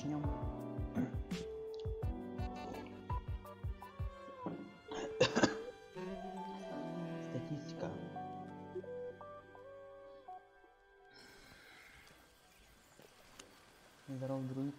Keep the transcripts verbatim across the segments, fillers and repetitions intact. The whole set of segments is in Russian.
начнем. Статистика. Здоров, друид.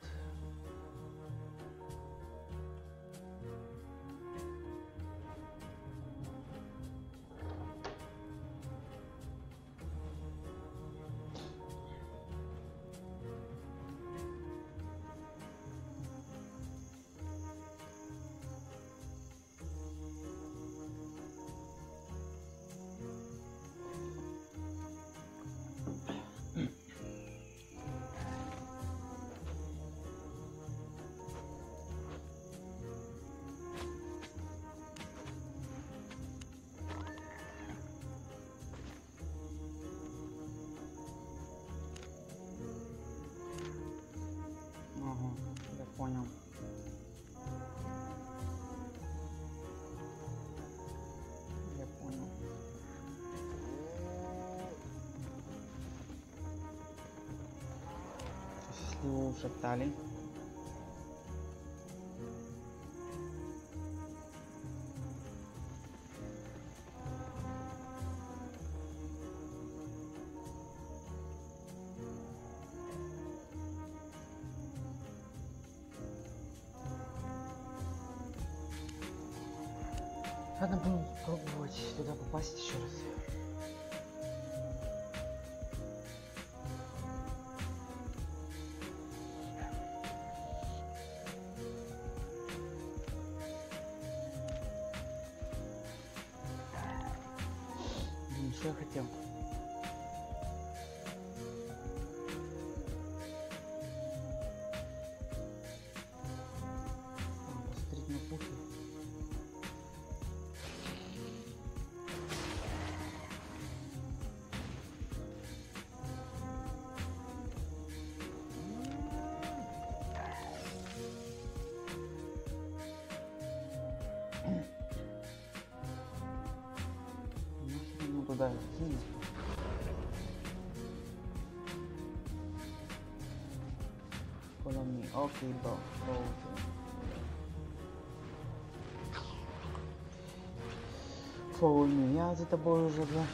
Понял. Я понял. Если его ушатали. Надо будем пробовать туда попасть еще раз. Блин, что я хотел? Посмотреть на пути. Туда кинь. Follow me. Okay, bro. Go. Follow me. Я за тобой уже, да.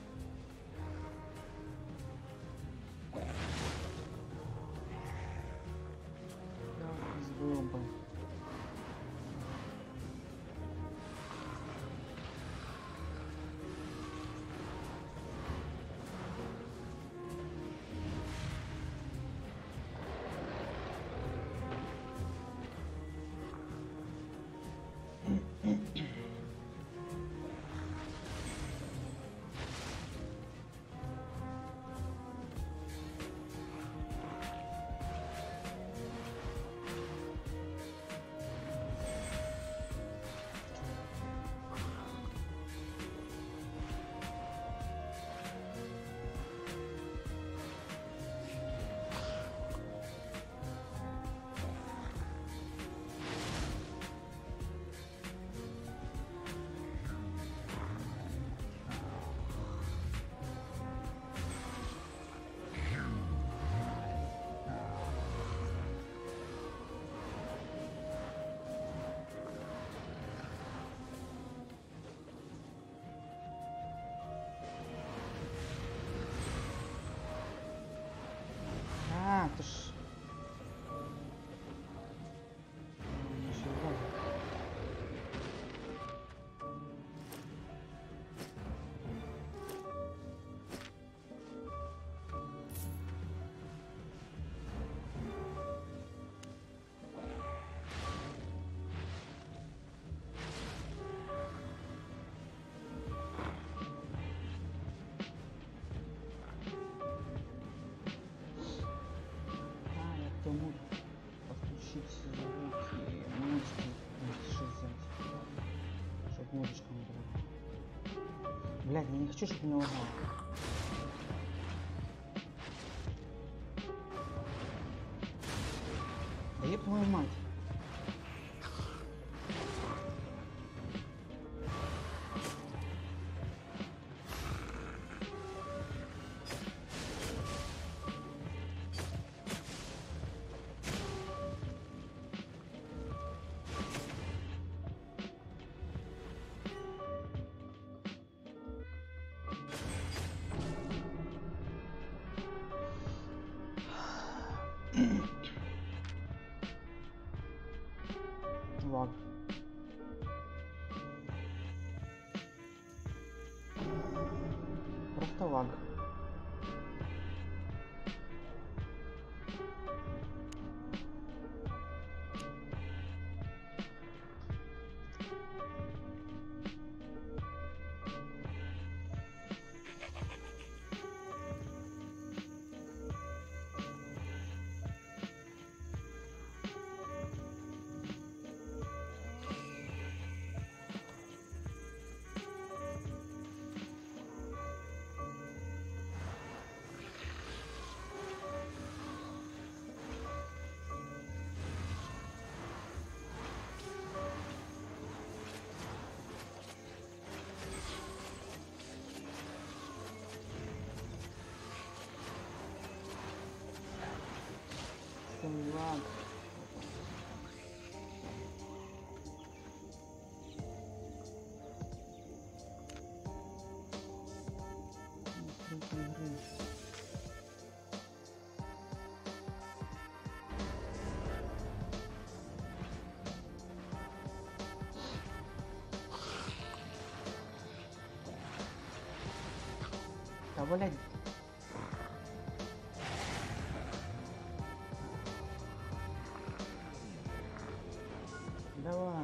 Да, сбыл бы. А, ты ж... Тому подключить звуки, музыки, шестьдесят, чтобы музычка не была. Блядь, я не хочу, чтобы не лагало. Да еб твою мать. Лаг. Просто лаг. Лаг. Да, блядь. Давай.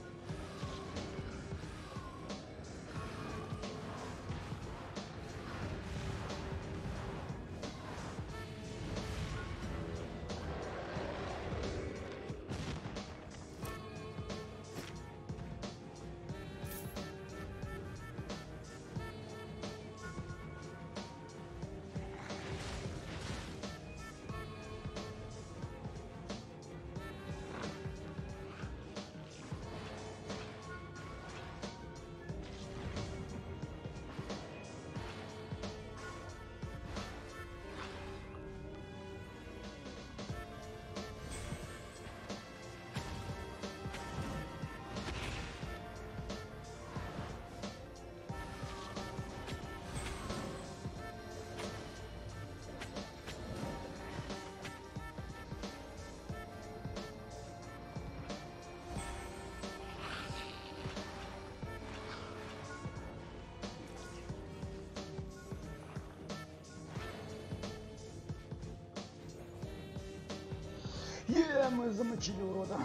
Е, мы замочили урода.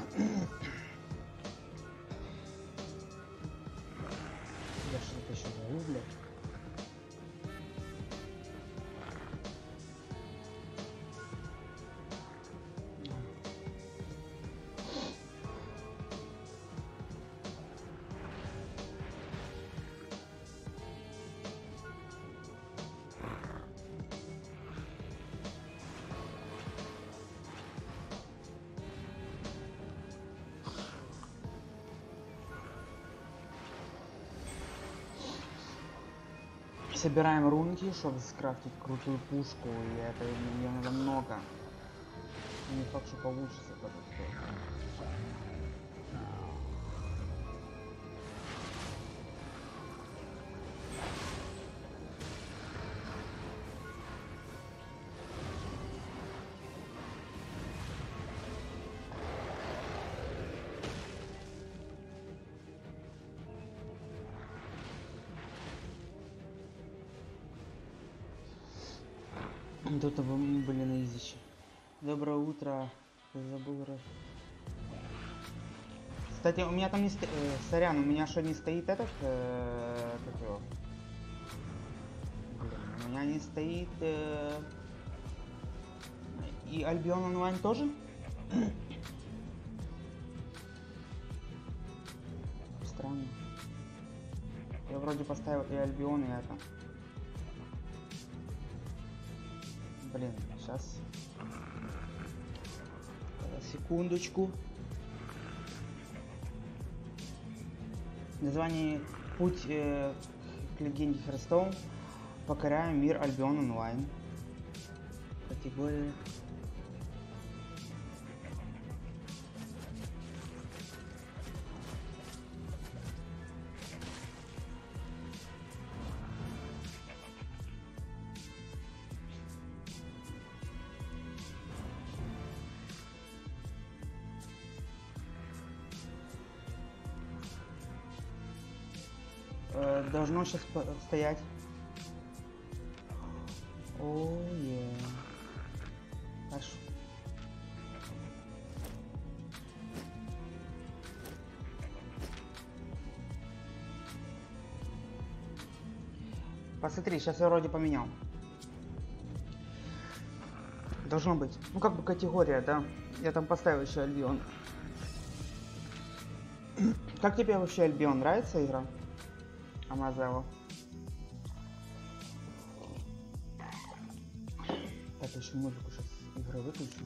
Я что-то еще говорю, блядь. Собираем рунки, чтобы скрафтить крутую пушку, и это мне надо много. Не факт, что получится это все. Тут мы были на изище. Доброе утро. Ты забыл раз. Кстати, у меня там не стоит... Э, сорян, у меня что не стоит этот... Э, как его? Блин, у меня не стоит... Э, и Альбион онлайн тоже? Странно. Я вроде поставил и Альбион, и это. Блин, сейчас. Секундочку. Название «Путь э, к легенде Херстоун». Покоряем мир Альбион онлайн. Категория. Э, должно сейчас стоять. О, е. Хорошо. Посмотри, сейчас я вроде поменял. Должно быть. Ну как бы категория, да? Я там поставил еще Альбион. Как тебе вообще Альбион? Нравится игра? Амазео. Так, еще музыку сейчас игры выключу.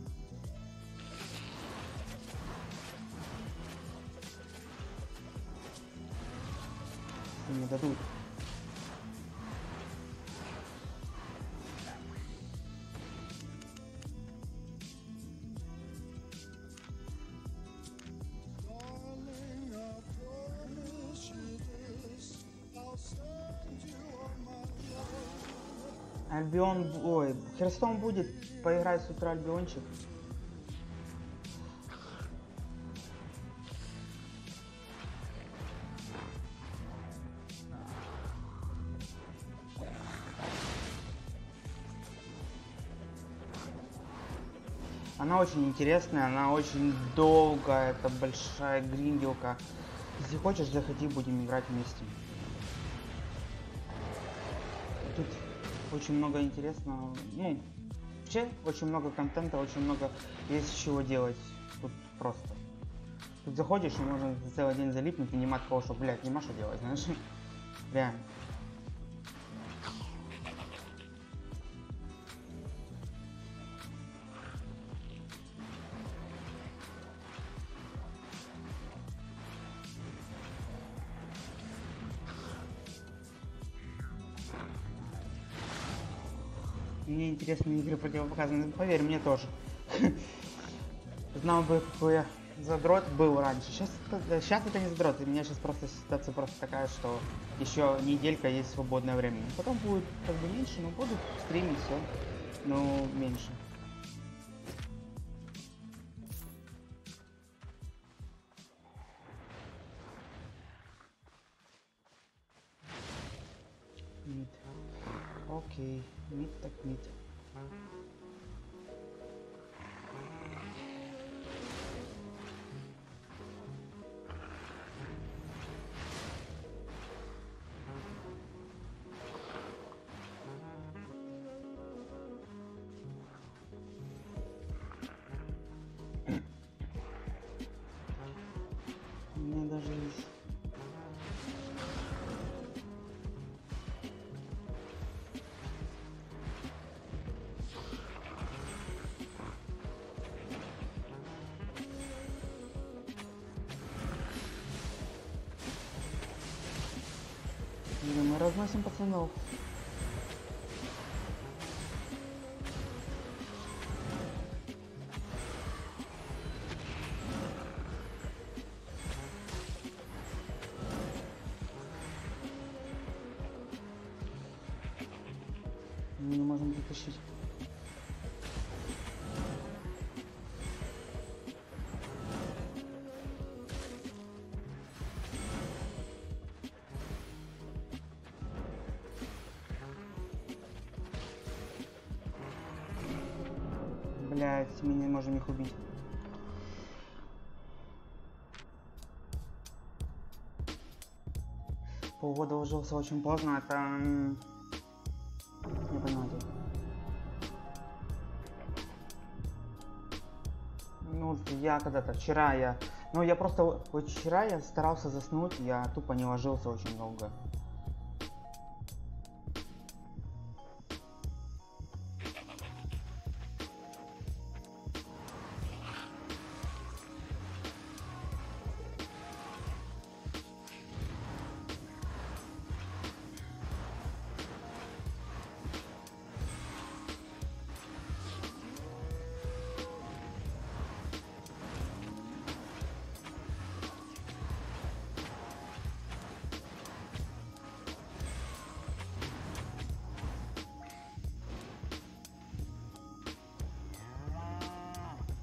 Не дадут. Альбион, ой, Херстон будет, поиграть с утра Альбиончик. Она очень интересная, она очень долгая, это большая гринделка. Если хочешь, заходи, будем играть вместе. Тут очень много интересного, ну, вообще очень много контента, очень много есть чего делать. Тут просто. Тут заходишь и можно целый день залипнуть и нема такого, что, блядь, нема что делать, знаешь? Реально. Мне интересные игры противопоказаны, поверь, мне тоже. Знал бы, какой я задрот был раньше. Сейчас, сейчас это не задрот, у меня сейчас просто ситуация просто такая, что еще неделька есть свободное время. Потом будет как бы меньше, но буду стримить все, но меньше. Мид. Окей, мид так мид. У меня даже есть. Мы разносим пацанов. Мы не можем затащить. Блять, мы не можем их убить. Полгода ложился очень поздно, это... Не понимаю. Ну, я когда-то, вчера я... Ну, я просто... Вот вчера я старался заснуть, я тупо не ложился очень долго.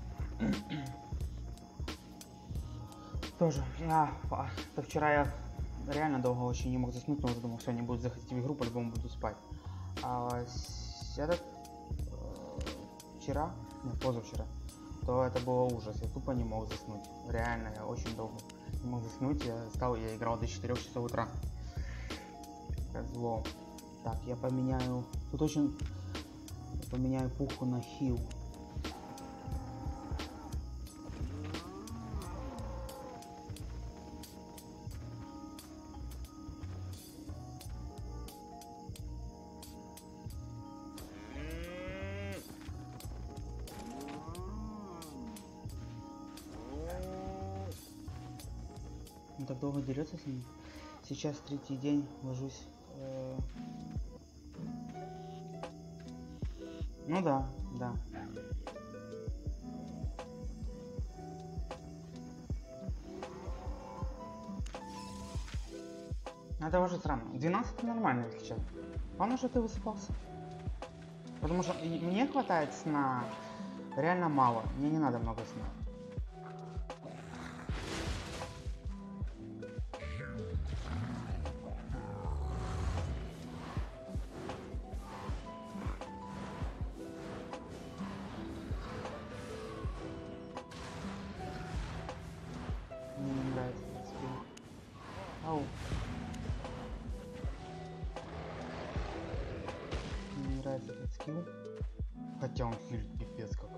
Тоже, я, то вчера я реально долго очень не мог заснуть, потому что думал, все, не буду заходить в игру, по-любому буду спать. А с- этот э, вчера, нет, позавчера, то это было ужас, я тупо не мог заснуть. Реально, я очень долго не мог заснуть, я стал, я играл до четырёх часов утра. Козлом. Так, я поменяю, тут очень, поменяю пуху на хил. Он так долго дерется с ним. Сейчас третий день ложусь. Э... Ну да, да. Это уже странно. двенадцать нормально, если честно. Главное, что ты высыпался. Потому что мне хватает сна реально мало. Мне не надо много сна. Мне не нравится этот скилл. Ау. Мне не нравится этот скилл. Хотя он хилит пипец как.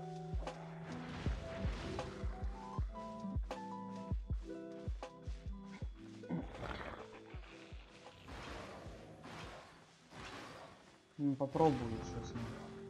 Ну, попробую еще с ним.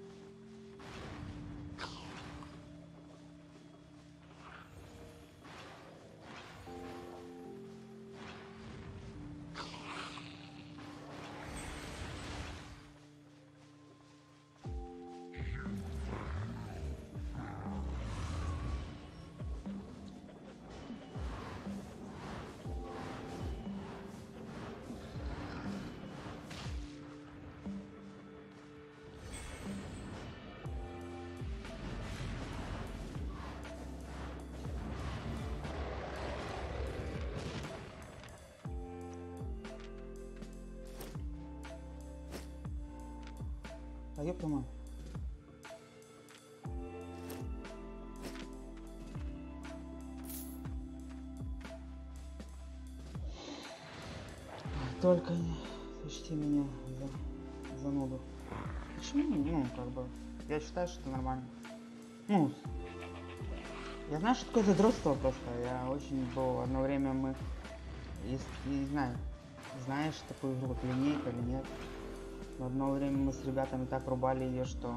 А ёпта мать. Только не сочти меня за зануду. Почему? Ну, как бы, я считаю, что это нормально. Ну, я знаю, что такое задротство просто. Я очень был, одно время мы, если, не знаю, знаешь такую игру, как линейка или нет. Но одно время мы с ребятами так рубали ее, что...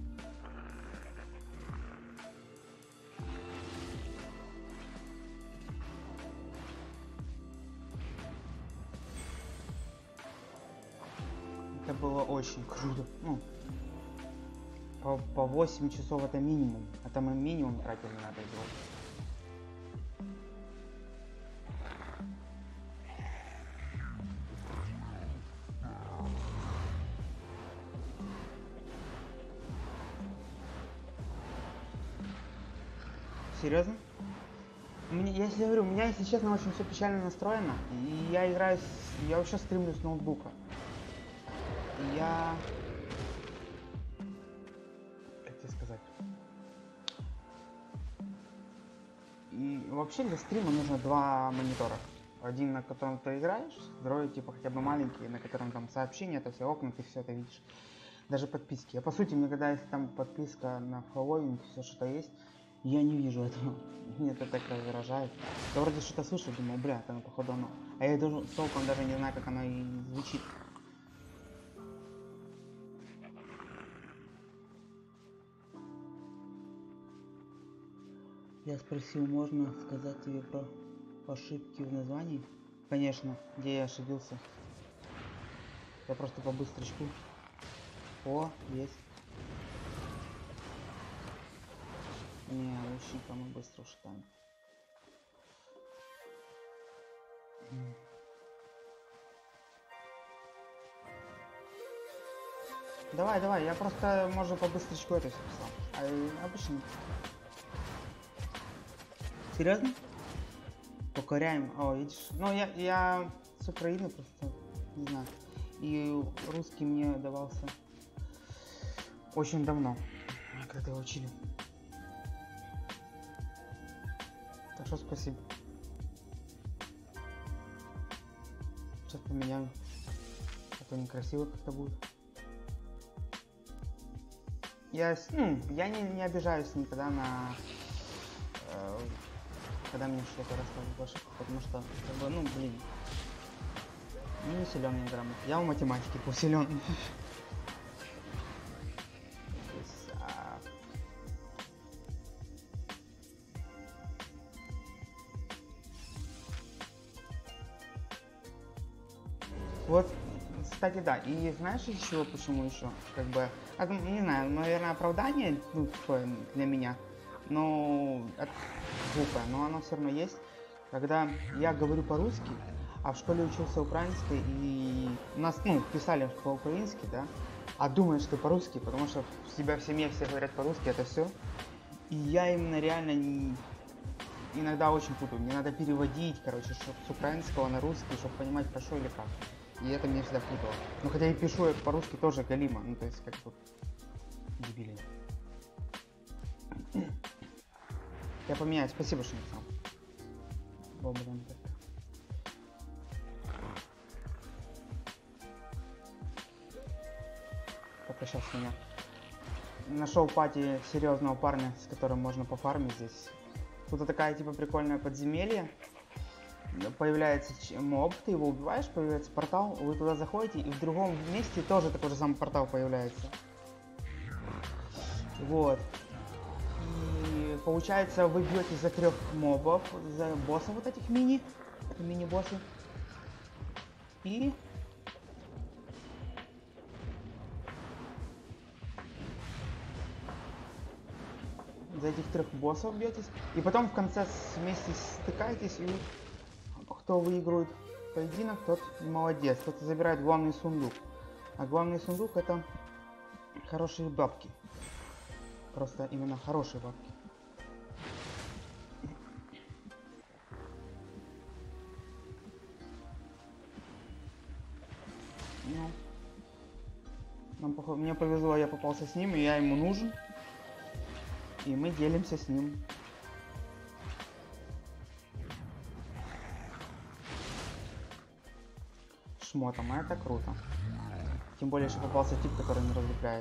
Это было очень круто. Ну, по, по восемь часов это минимум. Это мы минимум тратили на эту игру. Серьезно? Мне, я тебе говорю, у меня, если честно, очень все печально настроено. И я играю, с, я вообще стримлю с ноутбука. И я... Как тебе сказать? И вообще для стрима нужно два монитора. Один, на котором ты играешь, второй, типа, хотя бы маленький, на котором там сообщения, это все окна, ты все это видишь. Даже подписки. А по сути, мне когда есть там подписка на фолловинг, все что-то есть, я не вижу этого. Мне это так раздражает. Я вроде что-то слышу, думаю, бля, это походу оно. А я даже толком даже не знаю, как оно и звучит. Я спросил, можно сказать тебе про ошибки в названии? Конечно, где я ошибился. Я просто по быстрочку. О, есть. Не, лучника мы быстро ушатаем. Давай, давай, я просто, может, по быстрочку это все писал. А обычно. Серьезно? Покоряем. О, видишь? Ну, я, я с Украины, просто не знаю. И русский мне давался очень давно, когда его учили. Так что спасибо. Сейчас поменяю, а то некрасиво как-то будет. Я, ну, я не, не обижаюсь никогда на, э, когда мне что-то рассказывают в ошибках, потому что, как бы, ну, блин, не силен я грамотно. Я в математике посилен. Вот, кстати, да. И знаешь еще почему еще? Как бы, это, не знаю, наверное, оправдание, ну, такое для меня, но это глупое, но оно все равно есть. Когда я говорю по-русски, а в школе учился украинской, и нас, ну, писали по-украински, да, а думаешь, что по-русски, потому что в себя в семье все говорят по-русски, это все. И я именно реально не... иногда очень путаю. Мне надо переводить, короче, чтоб с украинского на русский, чтобы понимать, хорошо или как. И это меня всегда путало. Ну, хотя и пишу я по-русски тоже галимо, ну, то есть, как бы, дебилин. Я поменяю, спасибо, что написал. Бомбарем так. Только сейчас меня нашел пати серьезного парня, с которым можно пофармить здесь. Тут такая типа прикольная подземелье. Появляется моб, ты его убиваешь, появляется портал, вы туда заходите, и в другом месте тоже такой же самый портал появляется. Вот. И получается, вы бьете за трех мобов, за боссов вот этих мини, мини-боссы. И за этих трех боссов бьетесь. И потом в конце вместе стыкаетесь, и кто выигрывает поединок, тот молодец. Тот забирает главный сундук. А главный сундук — это хорошие бабки. Просто именно хорошие бабки. Ну, нам, походу, мне повезло, я попался с ним, и я ему нужен. И мы делимся с ним. Шмотом, а это круто. Тем более, что попался тип, который не разлепляет.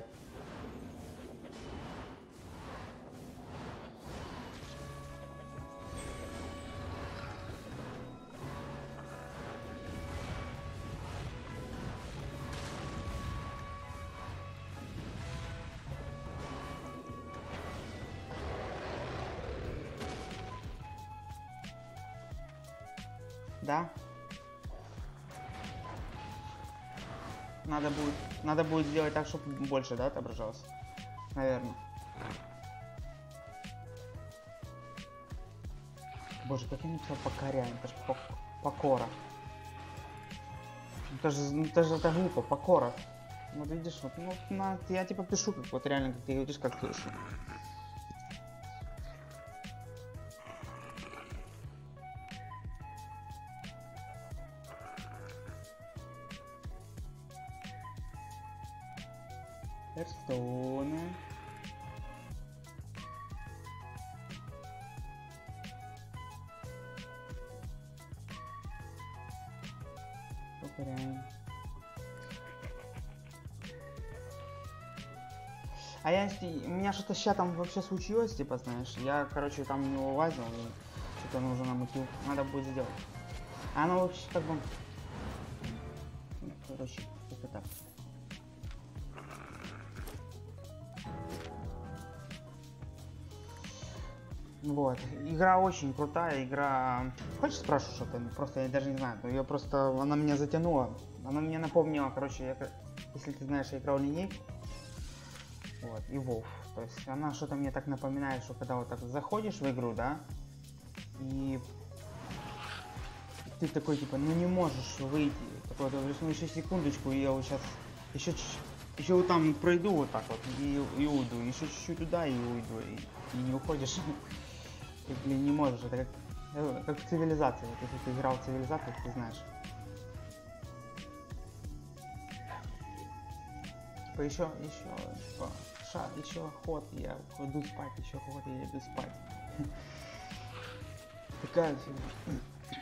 Да? Надо будет, надо будет сделать так, чтобы больше, да, отображалось? Наверное. Боже, как я написал покоряем, это же покора. Это же, это же это глупо, покора. Вот видишь, вот, ну, на, я типа пишу, как вот реально, как ты говоришь, как пишу. Персона. Покоряем. А я, у меня что-то сейчас там вообще случилось, типа, знаешь, я, короче, там не улазил, и что-то нужно намутил, надо будет сделать. А оно вообще как бы, короче, как-то так. Вот, игра очень крутая, игра... Хочешь спрошу что-то? Просто я даже не знаю, ее просто, она меня затянула. Она мне напомнила, короче, я, если ты знаешь, я играл линейку. Вот, и WoW. То есть она что-то мне так напоминает, что когда вот так заходишь в игру, да, и ты такой, типа, ну не можешь выйти. Такой, ты говоришь, ну еще секундочку, и я вот сейчас еще чуть-чуть, еще вот там пройду вот так вот, и, и уйду, еще чуть-чуть туда, и уйду, и, и не уходишь. Ты, блин, не можешь, это как, как в цивилизации. Вот если ты играл в цивилизацию, ты знаешь. Типа еще, еще, типа, ша, еще ход, я иду спать, еще ход, я иду спать. Такая фигня.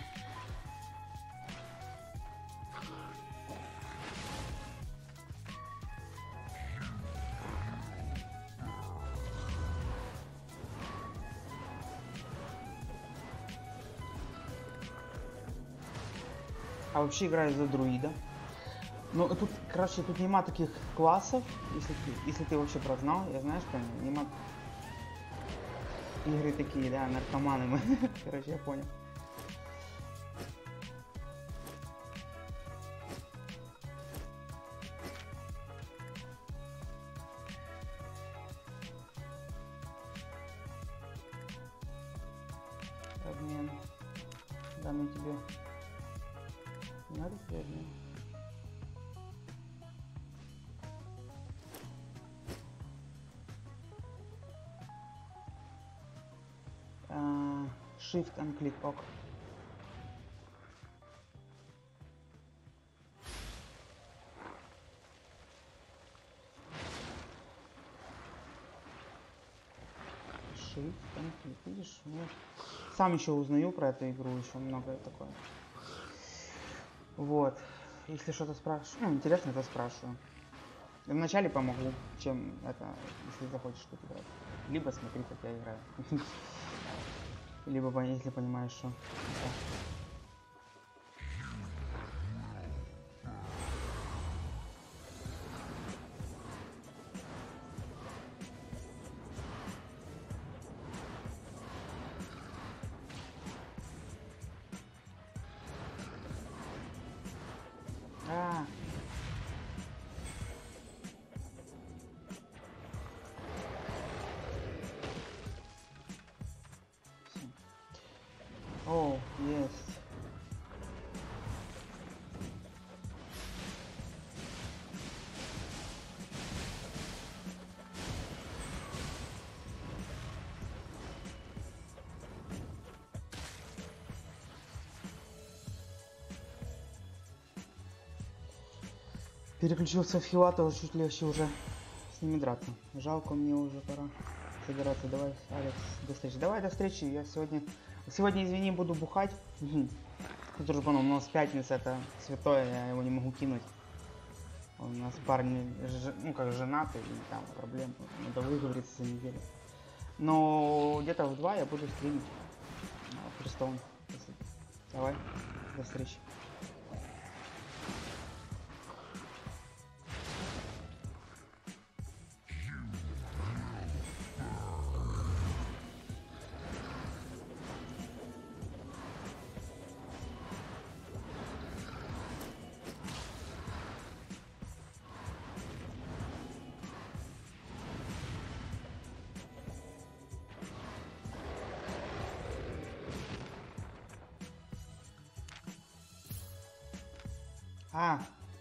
А вообще играю за друида. Ну тут, короче, тут нема таких классов, если ты, если ты вообще прознал, я знаю, что нема игры такие, да, наркоманы мы. Короче, я понял. Обмен. Дам я тебе. Надо тебе обмен. Uh, shift and click, ок. Shift and click, видишь? Ну, сам еще узнаю про эту игру, еще многое такое. Вот. Если что-то спрашиваю, ну, интересно, то спрашиваю. Вначале помогу, чем это, если захочешь что-то играть. Либо смотри, как я играю. Либо если понимаешь, что. А. О, есть. Переключился в хила, тоже чуть легче уже с ними драться. Жалко, мне уже пора собираться. Давай, Алекс, до встречи. Давай, до встречи. Я сегодня... Сегодня, извини, буду бухать. Тут уже понял, у нас пятница, это святое, я его не могу кинуть. У нас парни, ну как женаты, и там проблем. Надо выговориться за неделю. Но где-то в два я буду стримить. Христом. Давай, до встречи. А.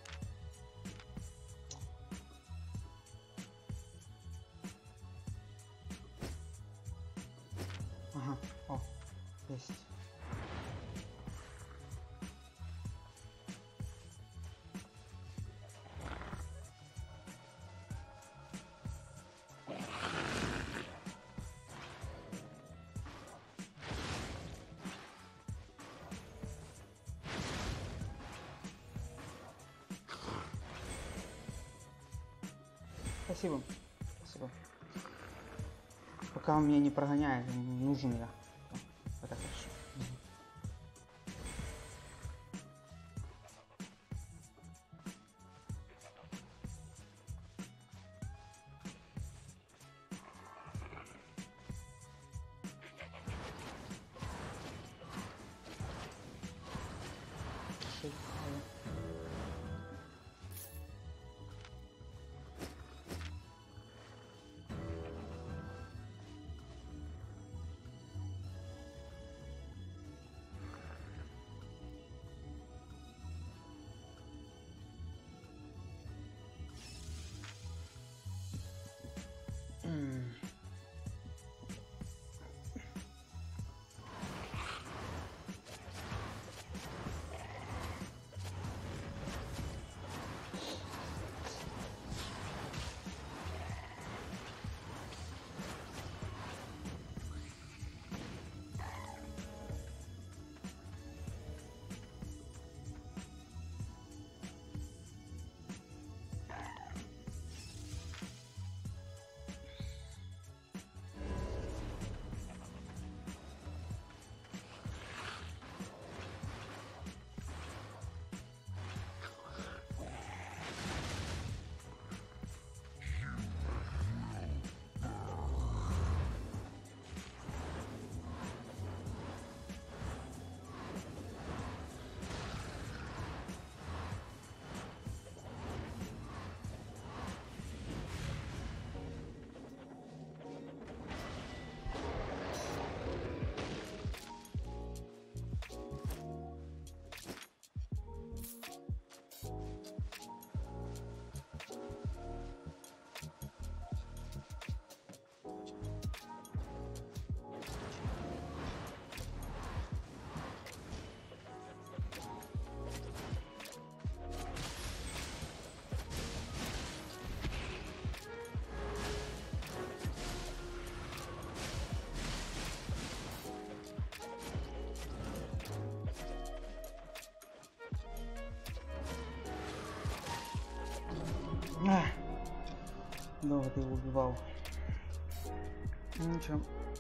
Ага, о, есть. Спасибо. Спасибо. Пока он меня не прогоняет, нужен я. Это хорошо. Ах, долго ты его убивал. Ну ничего.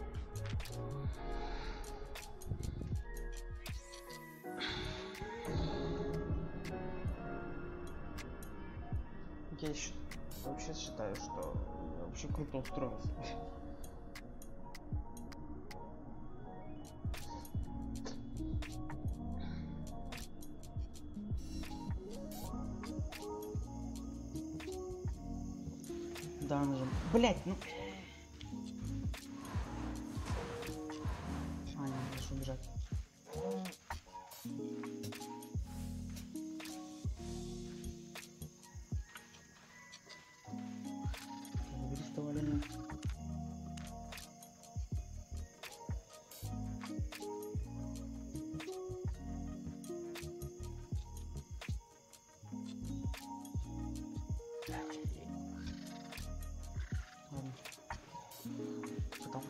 Я еще вообще считаю, что я вообще круто устроился. Данжем. Блять, ну. А, не, можешь убежать. Забери с того оленя. Ладно. Потом.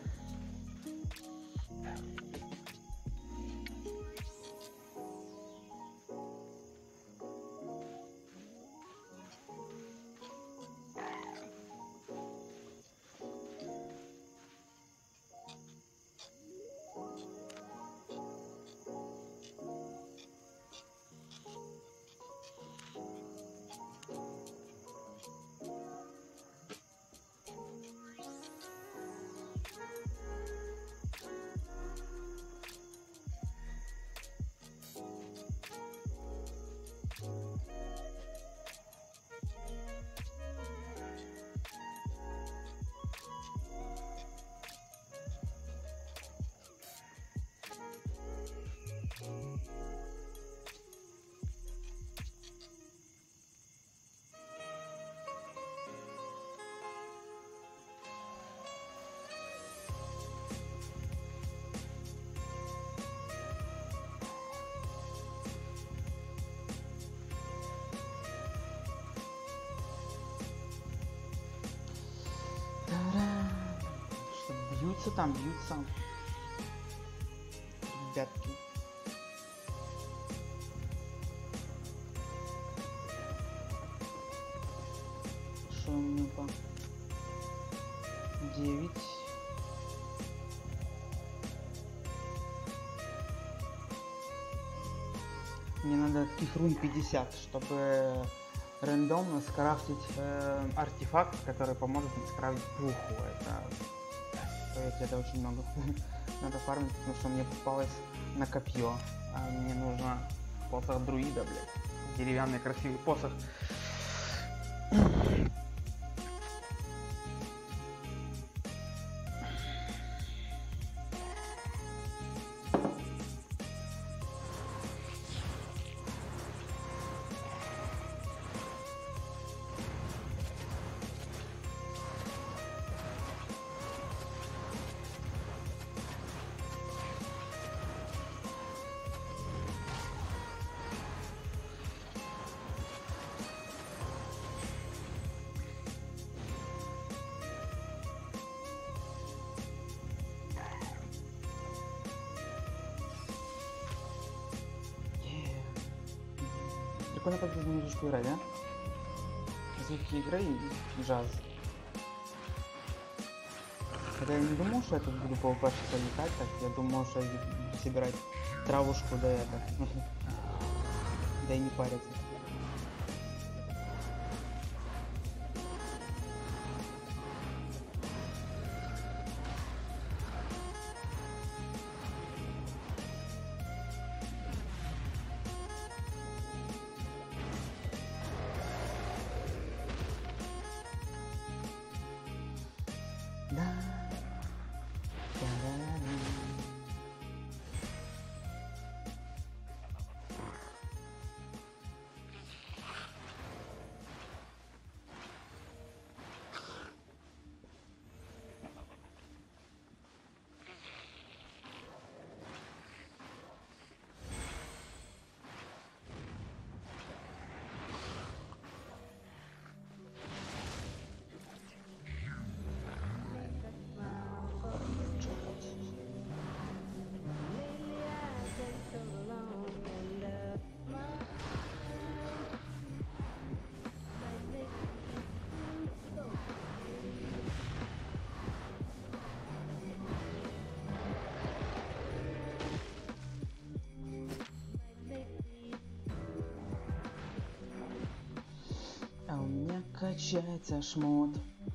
Что, бьются там, бьются. Ребятки. Что у меня по девять. Мне надо таких рун пятьдесят, чтобы рандомно скрафтить э, артефакт, который поможет мне скрафтить пуху. Это, поверьте, это очень много. Надо фармить, потому что мне попалось на копье. А мне нужно посох друида, блядь. Деревянный красивый посох. Прикольно, как без музычку играть, да? Звуки игры и джаз. Когда я не думал, что я тут буду по упашке полетать, так я думал, что я буду собирать травушку, да это. Да и не париться. Да. Качается шмот.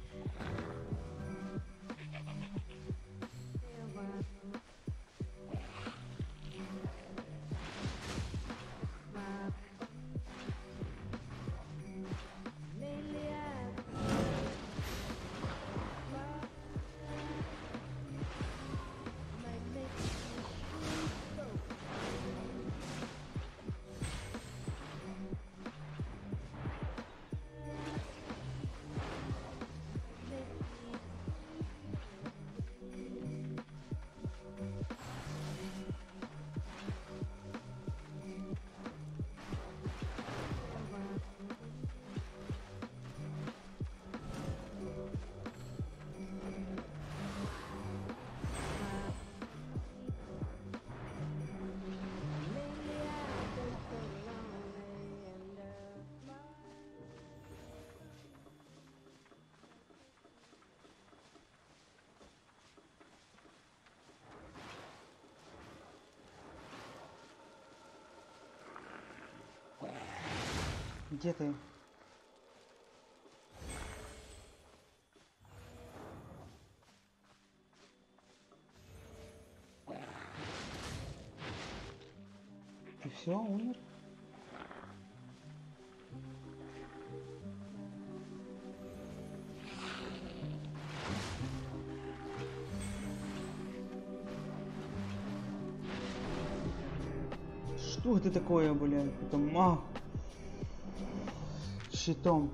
Где ты? Ты все, умер? Что это такое, блядь? Это мах. Щитом.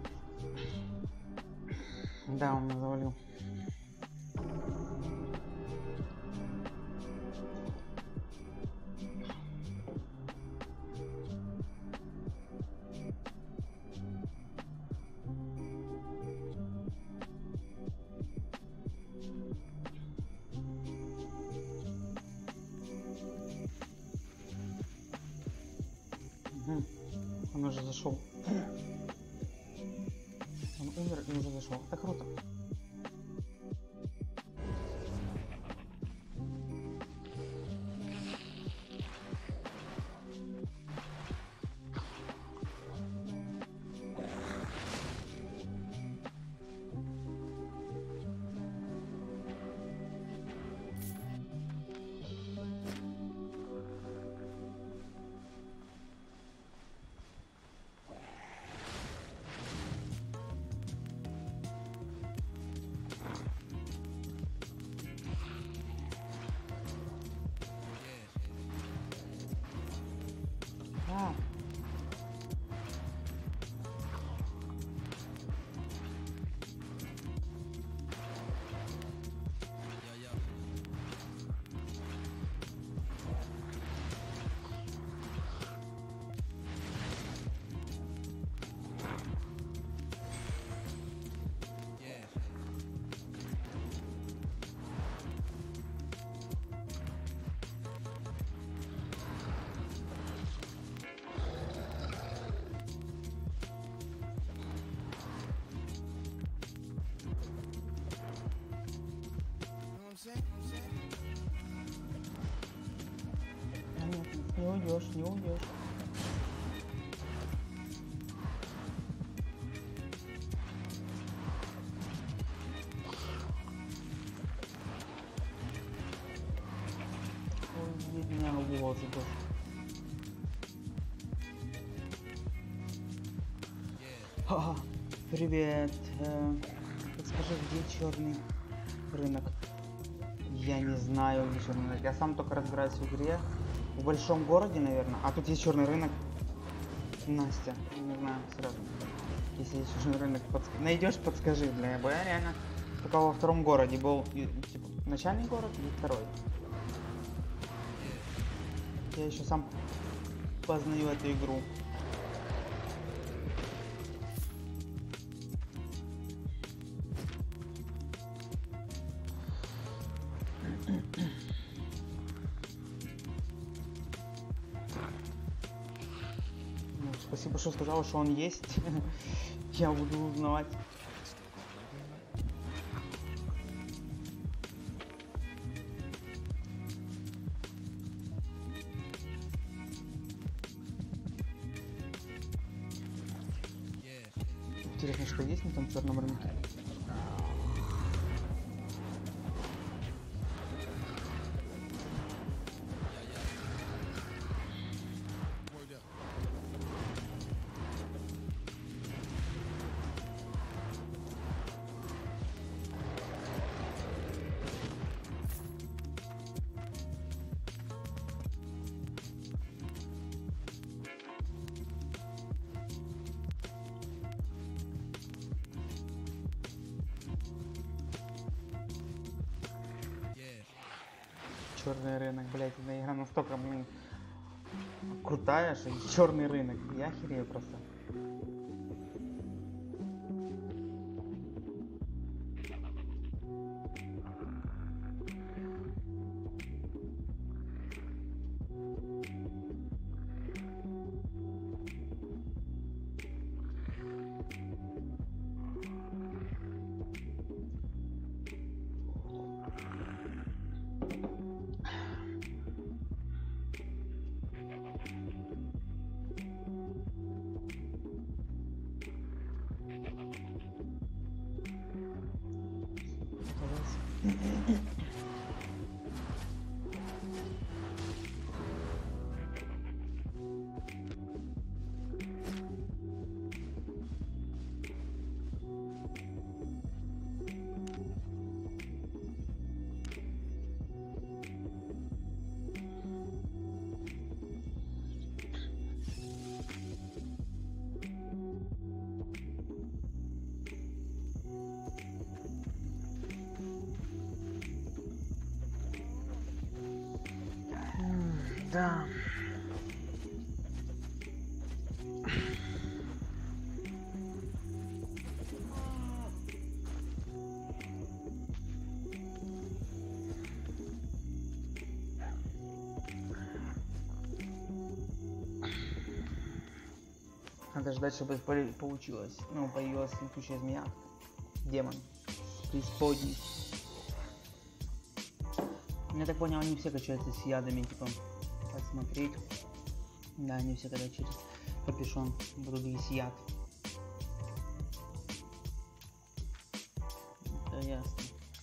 Да, он меня завалил. Угу. Он уже зашел. Он умер и уже зашел. Это круто. А. Нет, не уйдешь, не уйдешь. Ой, бедняга, вот это. Ха-ха. Привет. Э, подскажи, где черный рынок? Я не знаю, где черный рынок. Я сам только разбираюсь в игре. В большом городе, наверное. А тут есть черный рынок. Настя, не знаю, сразу. Если есть черный рынок, подск... найдешь, подскажи, бля. Я реально только во втором городе был, и, типа, начальный город и второй. Я еще сам познаю эту игру. Ну, спасибо, что сказал, что он есть. Я буду узнавать. интересно, что есть на том черном рынке. Черный рынок, блять, эта игра настолько, блин, крутая, что черный рынок. Я охерею просто. Да. Надо ждать, чтобы получилось. Ну, появилась летучая змея. Демон. Преисподней. Я так понял, они все качаются с ядами, типа, посмотреть. Да, они все когда через капюшон будут есть яд. Это ясно.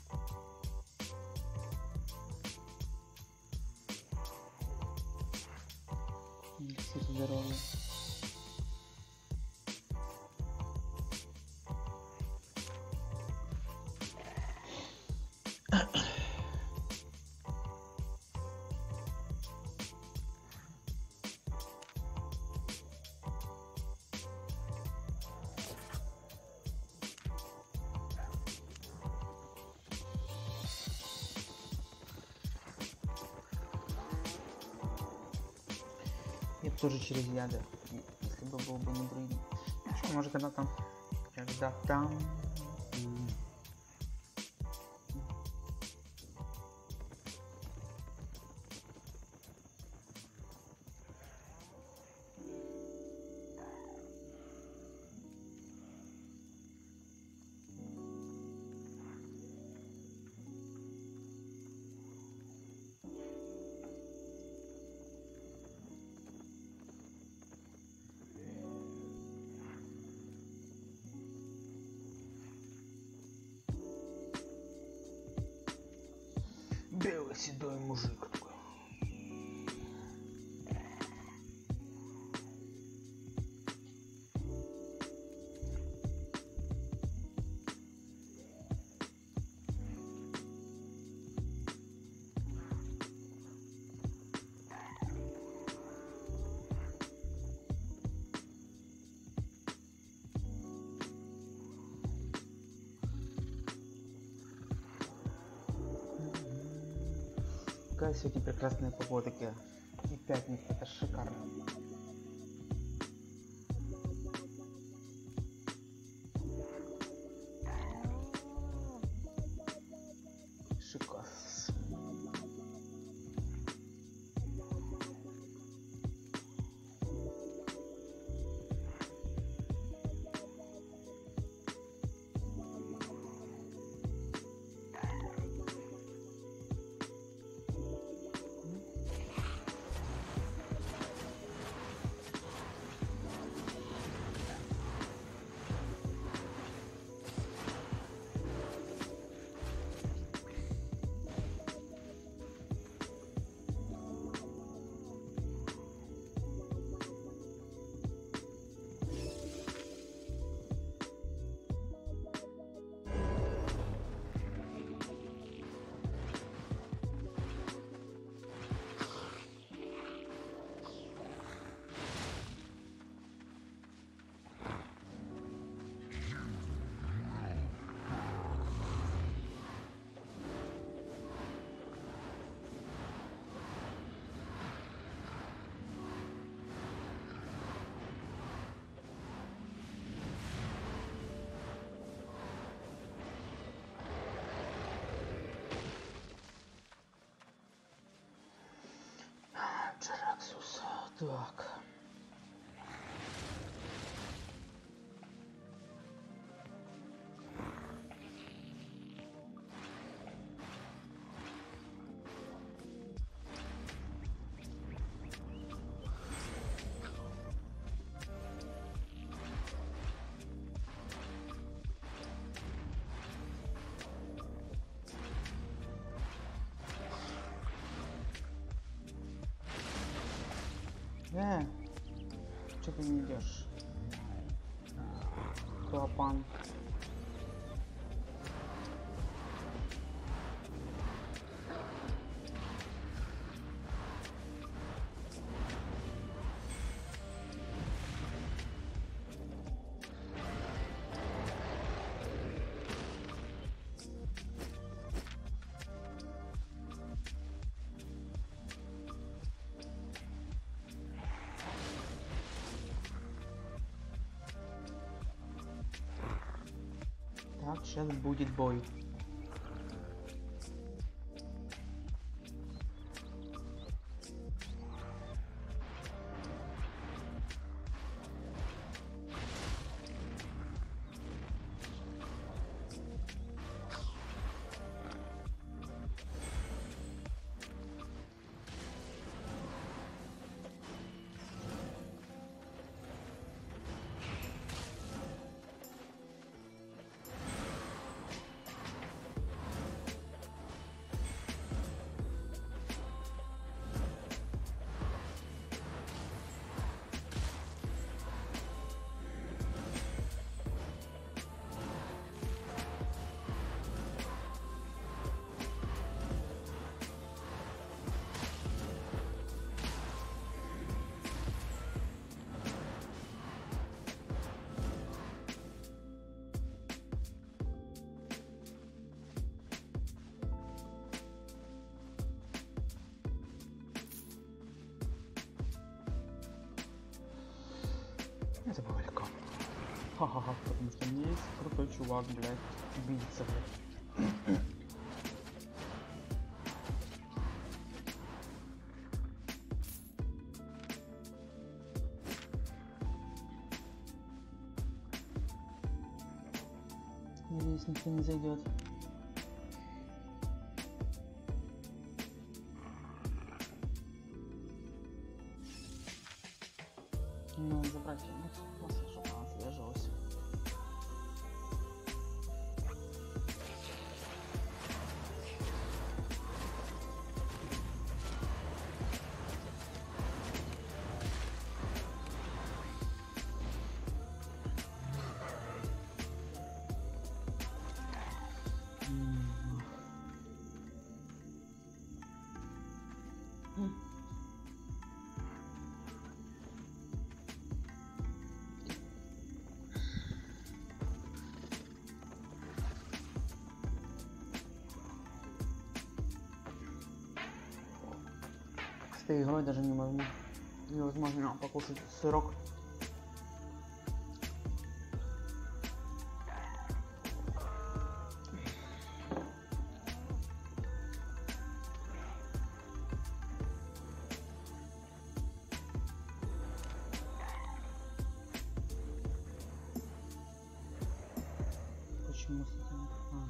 Все здоровье. Я бы тоже через яды, если бы был бы не друид. Что, может, когда там, когда там... Белый седой мужик такой. Какая сегодня прекрасная погода, и пятница, это шикарно. Шикас. Так. Э, что ты не идешь? Клапан. Так, сейчас будет бой. Это было легко. Ха-ха-ха, потому что у меня есть крутой чувак, блядь, убийца, блядь. Надеюсь, никто не зайдет. Ну, забрать просто, чтобы она свежилась. С этой игрой даже невозможно, невозможно покушать сырок. Почему с этим? А.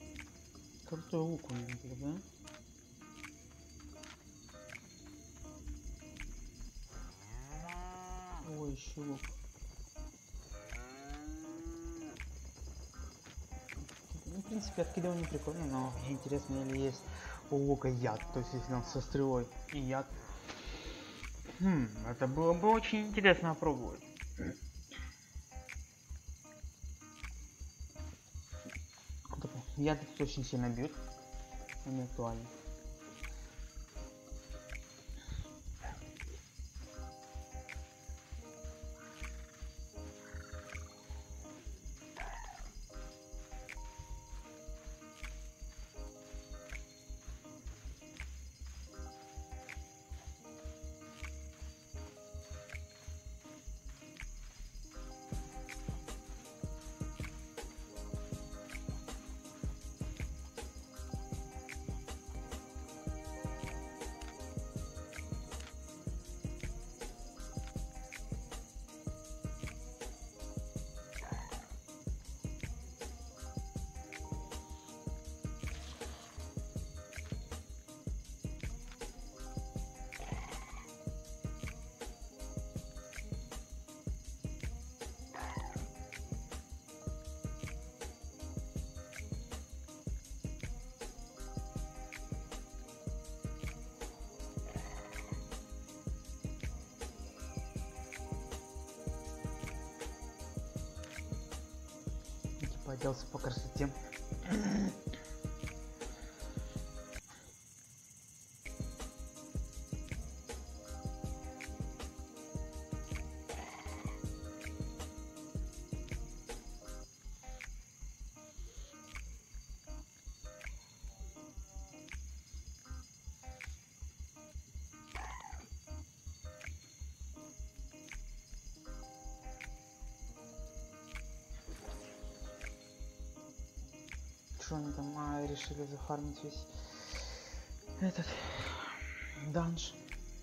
Крутой лук у него, да? короткий лук. Ну, в принципе, откидывание прикольно, но интересно, или есть у лука яд, то есть если он со стрелой и яд. Хм, это было бы очень интересно попробовать. Яд тут очень сильно бьют, они актуальны. Оделся по красоте. Что они там а, решили зафармить весь этот данж?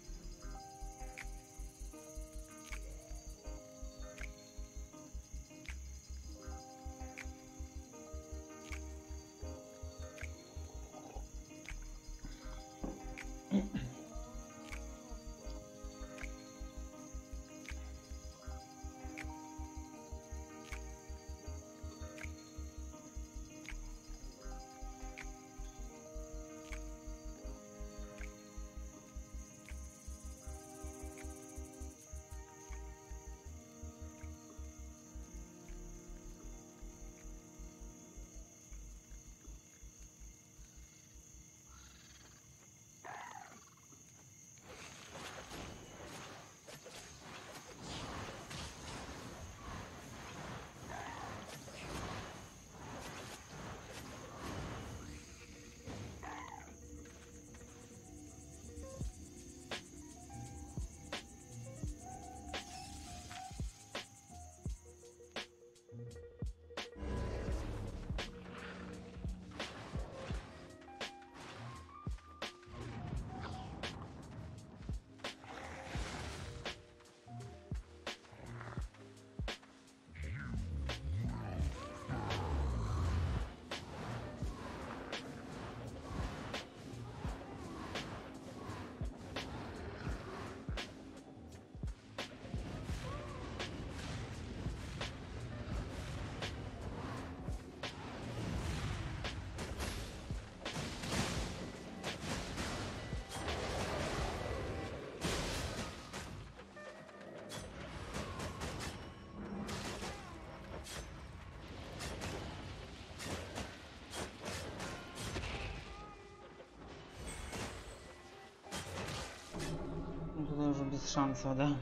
Ну, тут уже без шансов, да?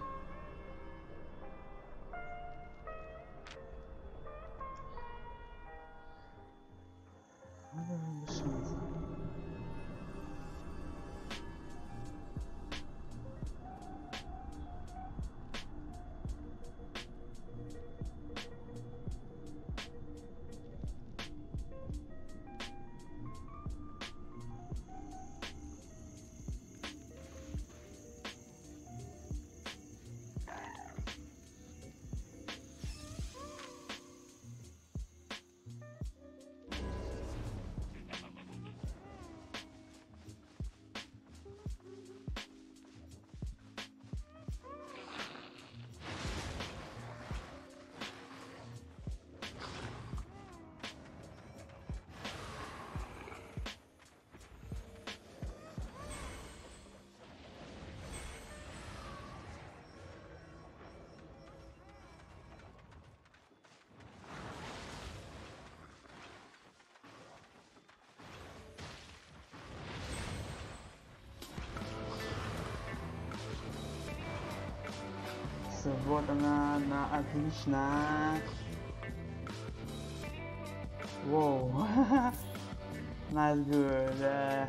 Без шансов. Вот она, она, отлично. Воу. Nice good. Да.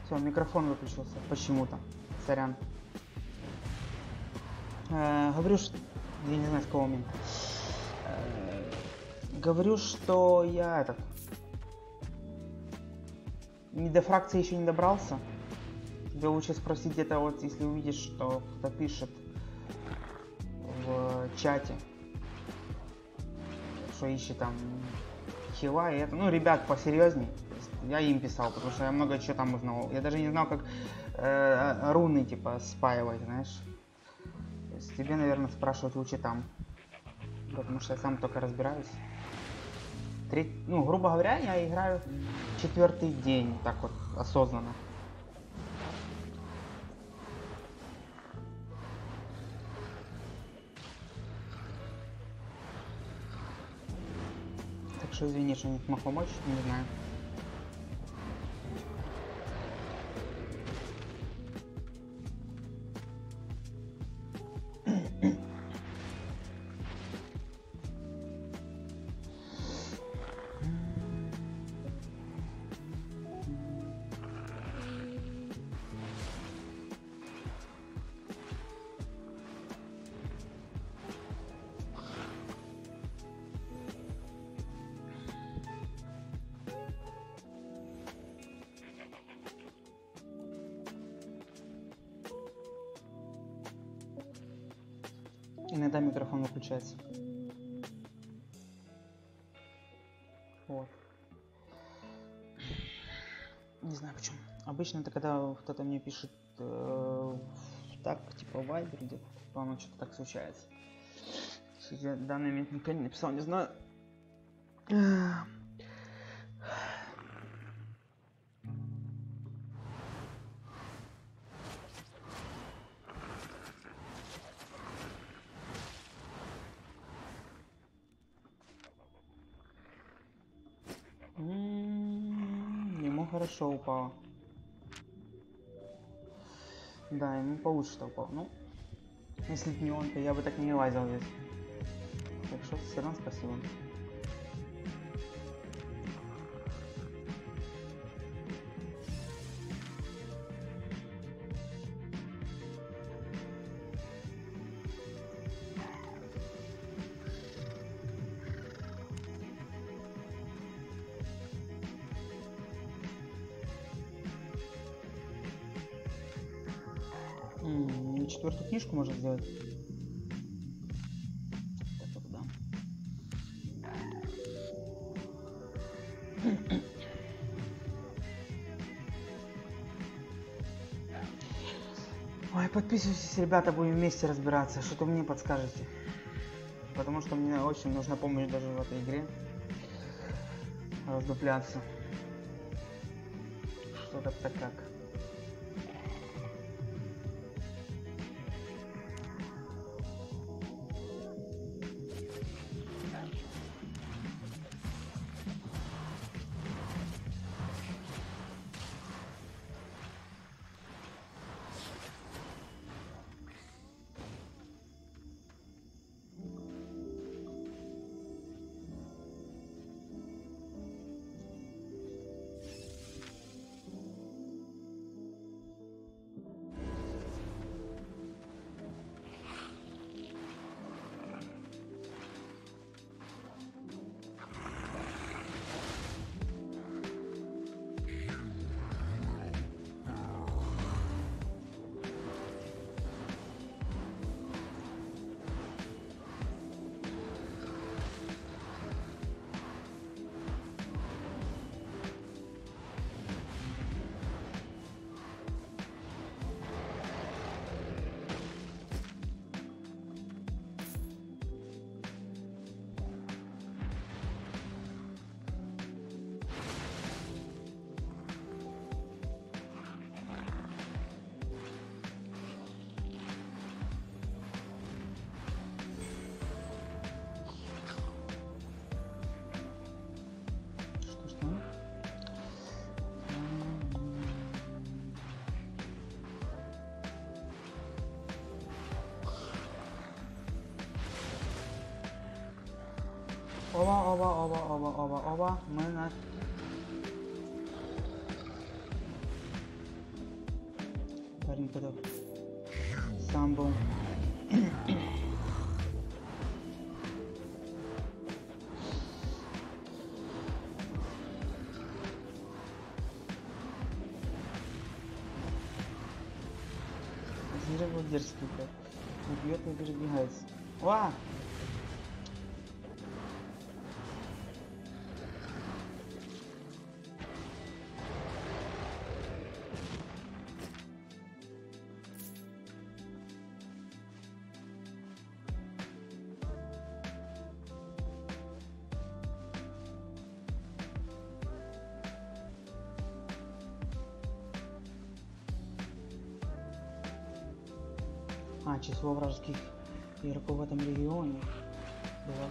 Все, микрофон выключился почему-то. Сорян. Э, говорю, что... Я не знаю, с какого момента. Э, говорю, что я этот... Не до фракции еще не добрался. Тебе лучше спросить где-то, вот если увидишь, что кто-то пишет в чате, что ищет там хила и это. Ну, ребят, посерьезней. Я им писал, потому что я много чего там узнал. Я даже не знал, как э, руны типа спаивать, знаешь. То есть тебе, наверное, спрашивать лучше там. Потому что я сам только разбираюсь. Треть... Ну, грубо говоря, я играю четвертый день, так вот, осознанно. Так что извини, что не смог помочь, не знаю. Иногда микрофон выключается. Вот. Не знаю почему. Обычно это когда кто-то мне пишет э, так, типа вайбер где-то, по-моему, что-то так случается. Я в данный момент никто не написал, не знаю. Ему хорошо упало. Да, ему получше упал. Ну, если бы не он, то я бы так не лазил здесь. Так что все равно спасибо. М-м, четвертую книжку можно сделать. Так вот, да. Ой, подписывайтесь, ребята, будем вместе разбираться. Что-то мне подскажете. Потому что мне очень нужна помощь даже в этой игре. Раздупляться. Что-то так как. Оба, оба, оба, оба, оба, оба. Мы на... когда сам был. Зря был дерзкий, как убьет и передвигается. Ва! А, число вражеских игроков в этом регионе было.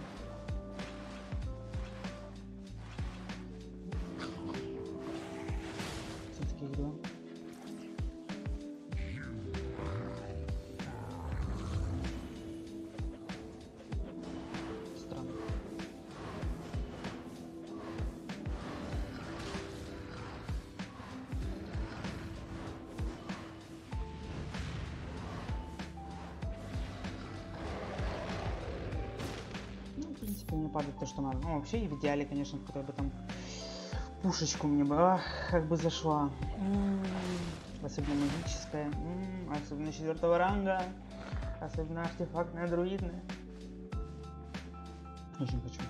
Все-таки их два. Странно. В принципе, мне падает то, что надо. Ну, вообще, в идеале, конечно, хотя бы там пушечку мне бы, ах, как бы зашла. М-м-м. Особенно магическая, М-м, особенно четвертого ранга, особенно артефактная друидная. Очень хочу.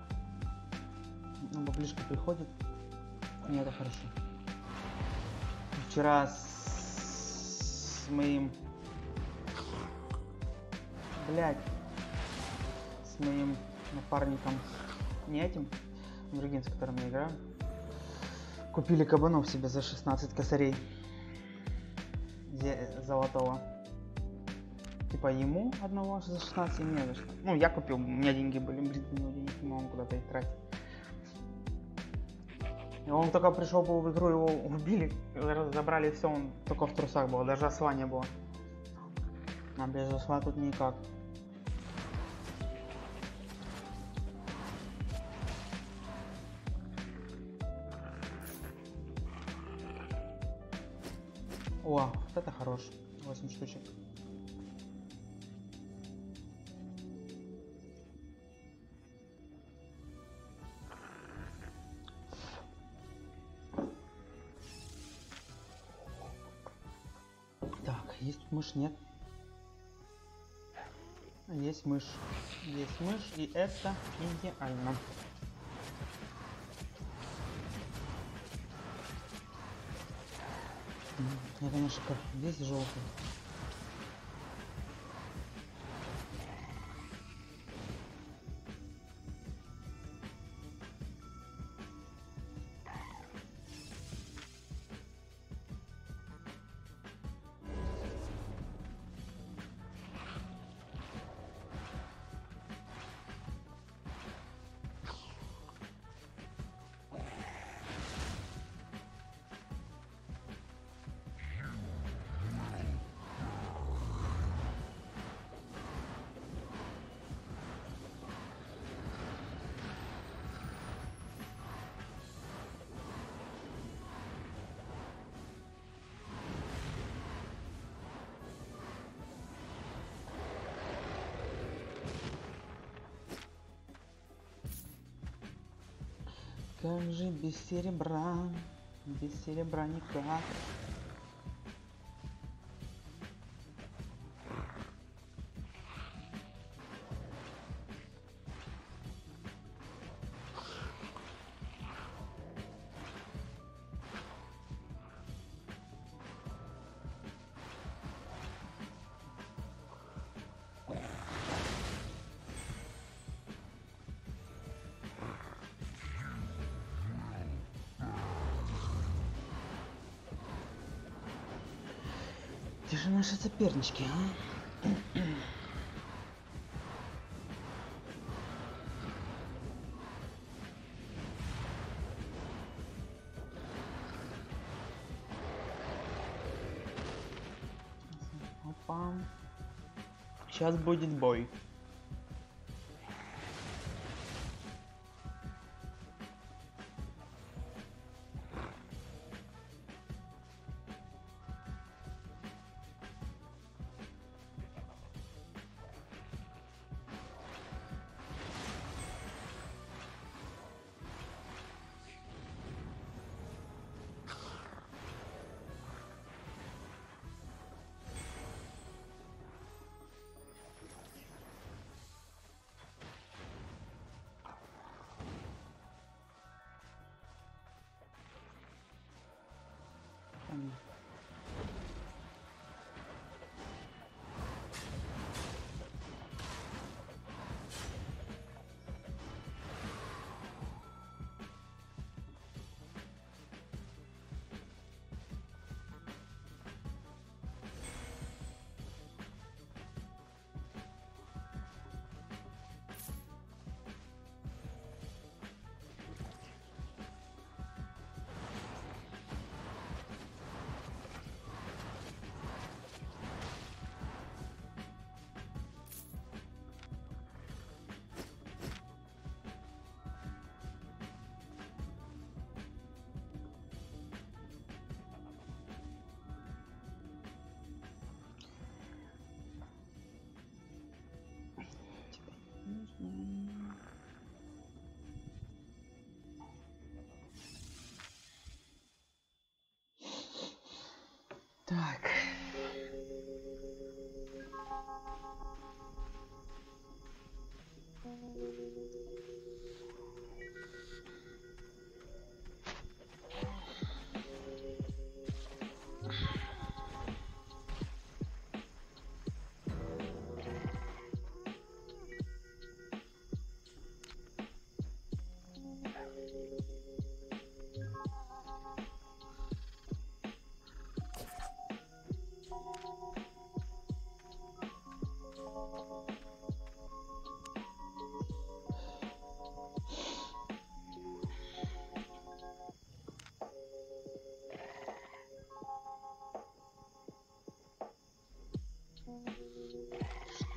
Ну, баблишка приходит, и это хорошо. Вчера с, с моим, блядь, с моим напарником, не этим, другим, с которым я играю, купили кабанов себе за шестнадцать косарей золотого. Типа ему одного за шестнадцать и мне за шестнадцать. Ну, я купил, у меня деньги были, блин, у него денег не могу куда-то их тратить. И он только пришел был в игру, его убили, забрали все, он только в трусах был, даже осла не было. А без осла тут никак. О, вот это хорош. восемь штучек. Так, есть мышь, нет? Есть мышь. Есть мышь, и это идеально. Я, конечно, как весь желтый. Как же без серебра, без серебра никак. Где же наши сопернички, а? Опа. Сейчас будет бой.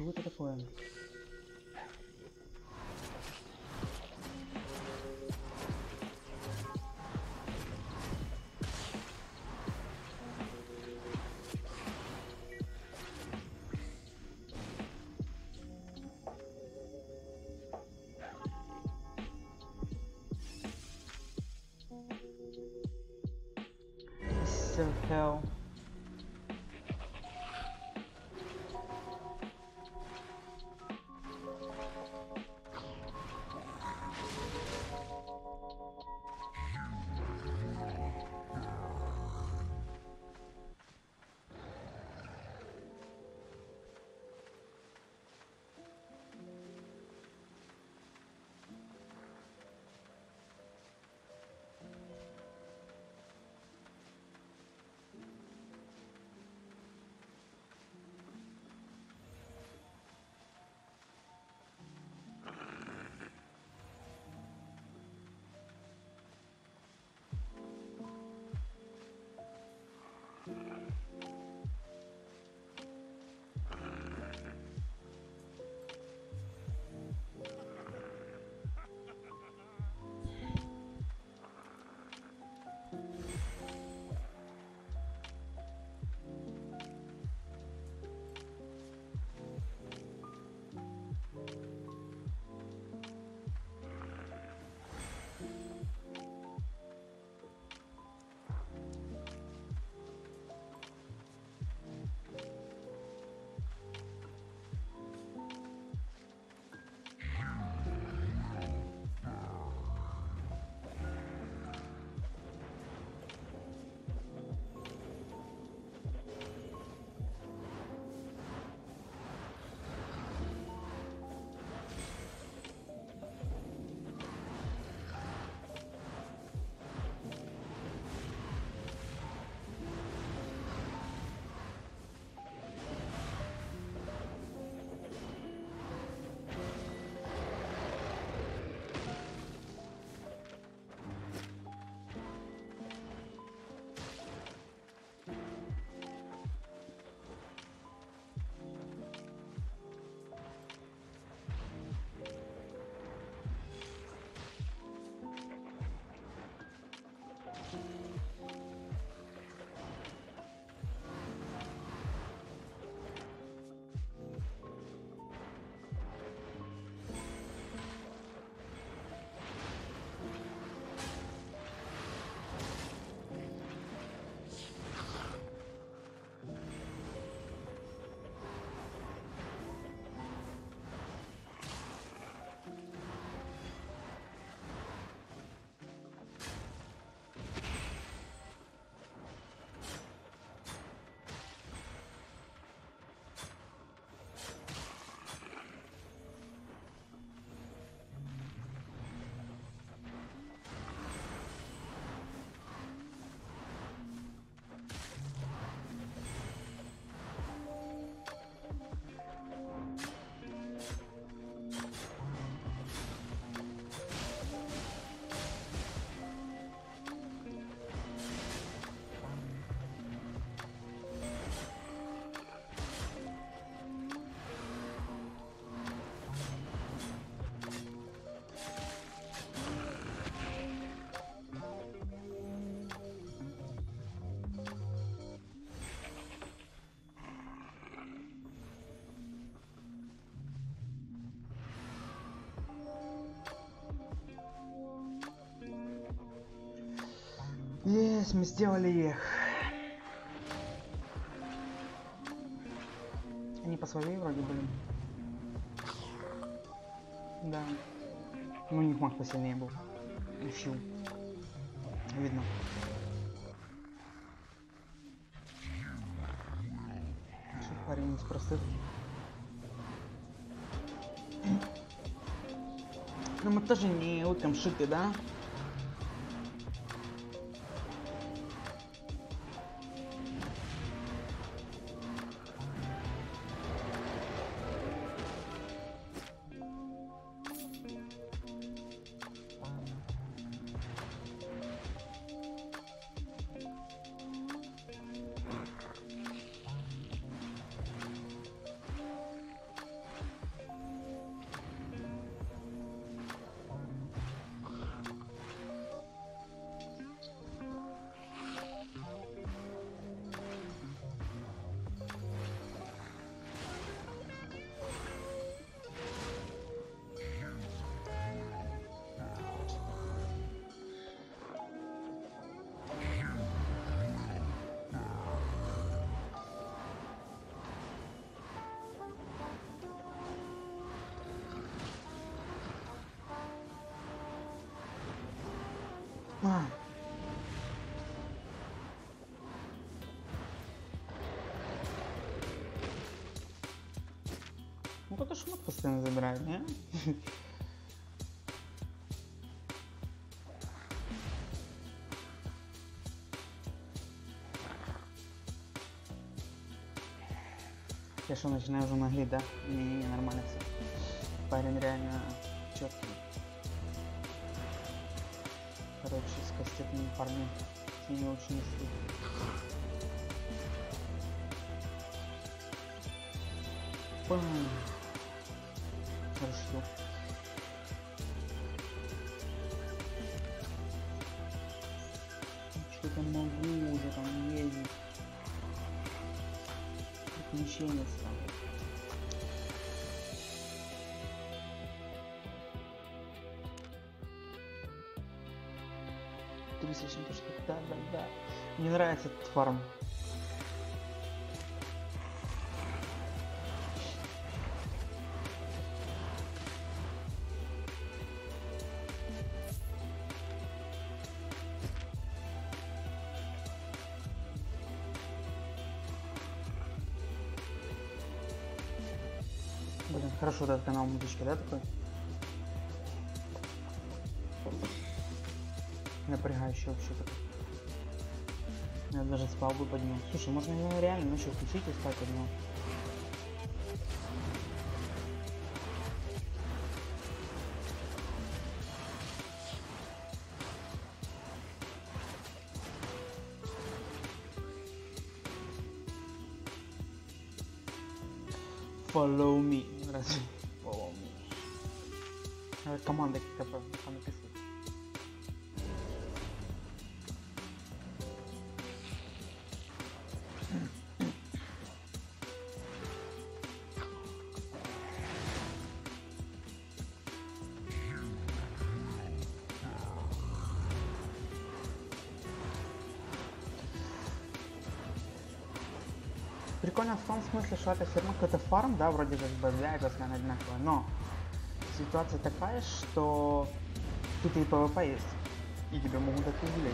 Что это такое? So hell. Есть, мы сделали их. Они по своей вроде были. Да. Ну, у них маг посильнее был. Фью. Видно. Что парень из простых. Но мы тоже не утром шиты, да? А. Ну кто-то шмот постоянно забирает, не? Я что, начинаю уже наглеть, да? Не-не-не, нормально все. Парень реально четкий. Короче, с кастетными парнями. С ними очень не стыдно. Пам. Хорошо. Что-то могу уже там ездить. Приключения стало. Трясечный то, что да, да, да. Мне нравится этот фарм. Блин, хорошо этот канал музычки, да, такой? Напрягающий вообще такой. Я даже спал бы под него. Слушай, можно его реально ночью включить и спать под него. Follow me. Разве? Follow me. Команда какая-то написана. Прикольно в том смысле, что это все равно какой-то фарм, да, вроде как бы является постоянно одинаково, но ситуация такая, что тут и ПВП есть, и тебя могут отпугивать.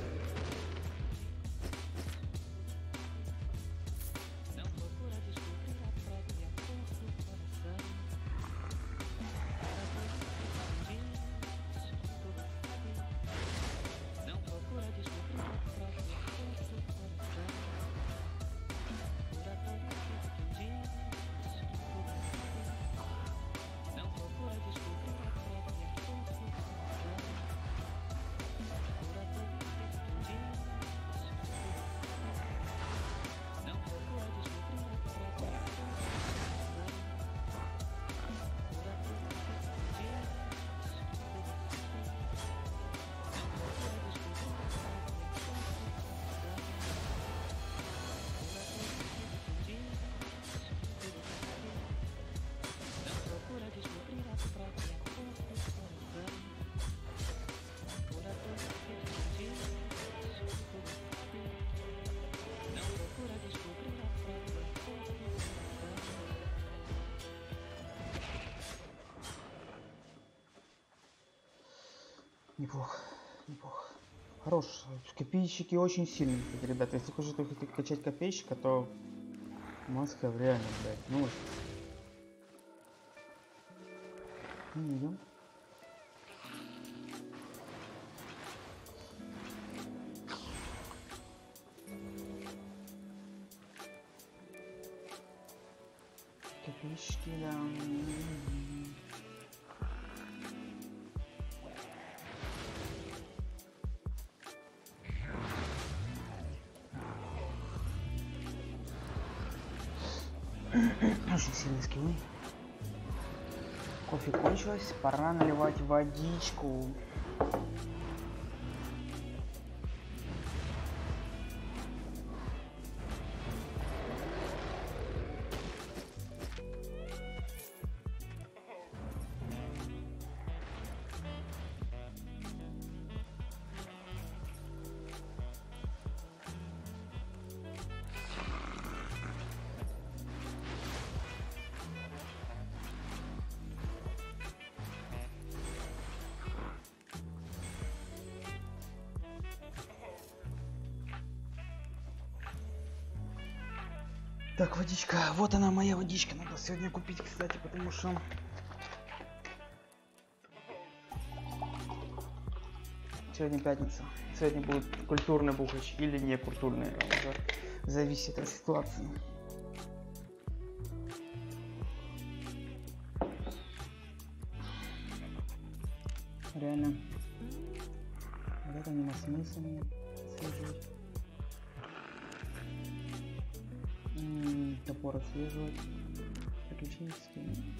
Неплохо, неплохо. Хорош. Копейщики очень сильные, кстати, ребята. Если хочешь только качать копейщика, то маска реально, блядь, ну. Ну, идем. Копейщики, да. Очень сильные скиллы. Кофе кончилось, пора наливать водичку. Так, водичка. Вот она, моя водичка. Надо сегодня купить, кстати, потому что... Сегодня пятница. Сегодня будет культурный бухач или не культурный. Уже зависит от ситуации. Реально. Вот это нема смысла мне отслеживать. М-м, топор отслеживать. Приключенческий.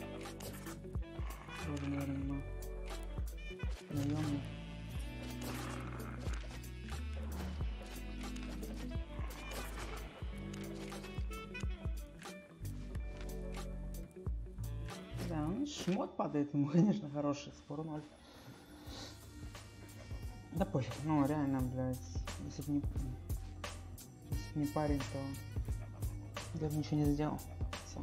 Тоже, наверное, нема. Наемный. Да, ну, шмот падает ему, конечно, хороший. Спор ноль. Да пофиг, ну реально, блядь, если бы не, если б не парень, то я бы ничего не сделал. Все.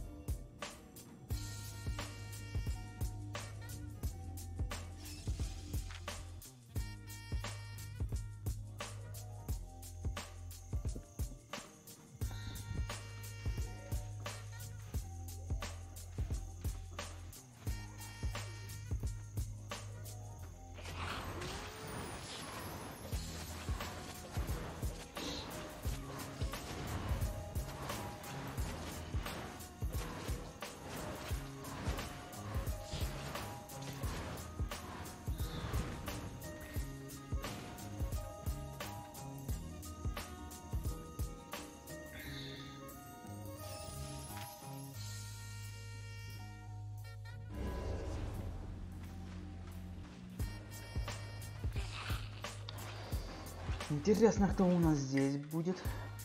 Интересно, кто у нас здесь будет.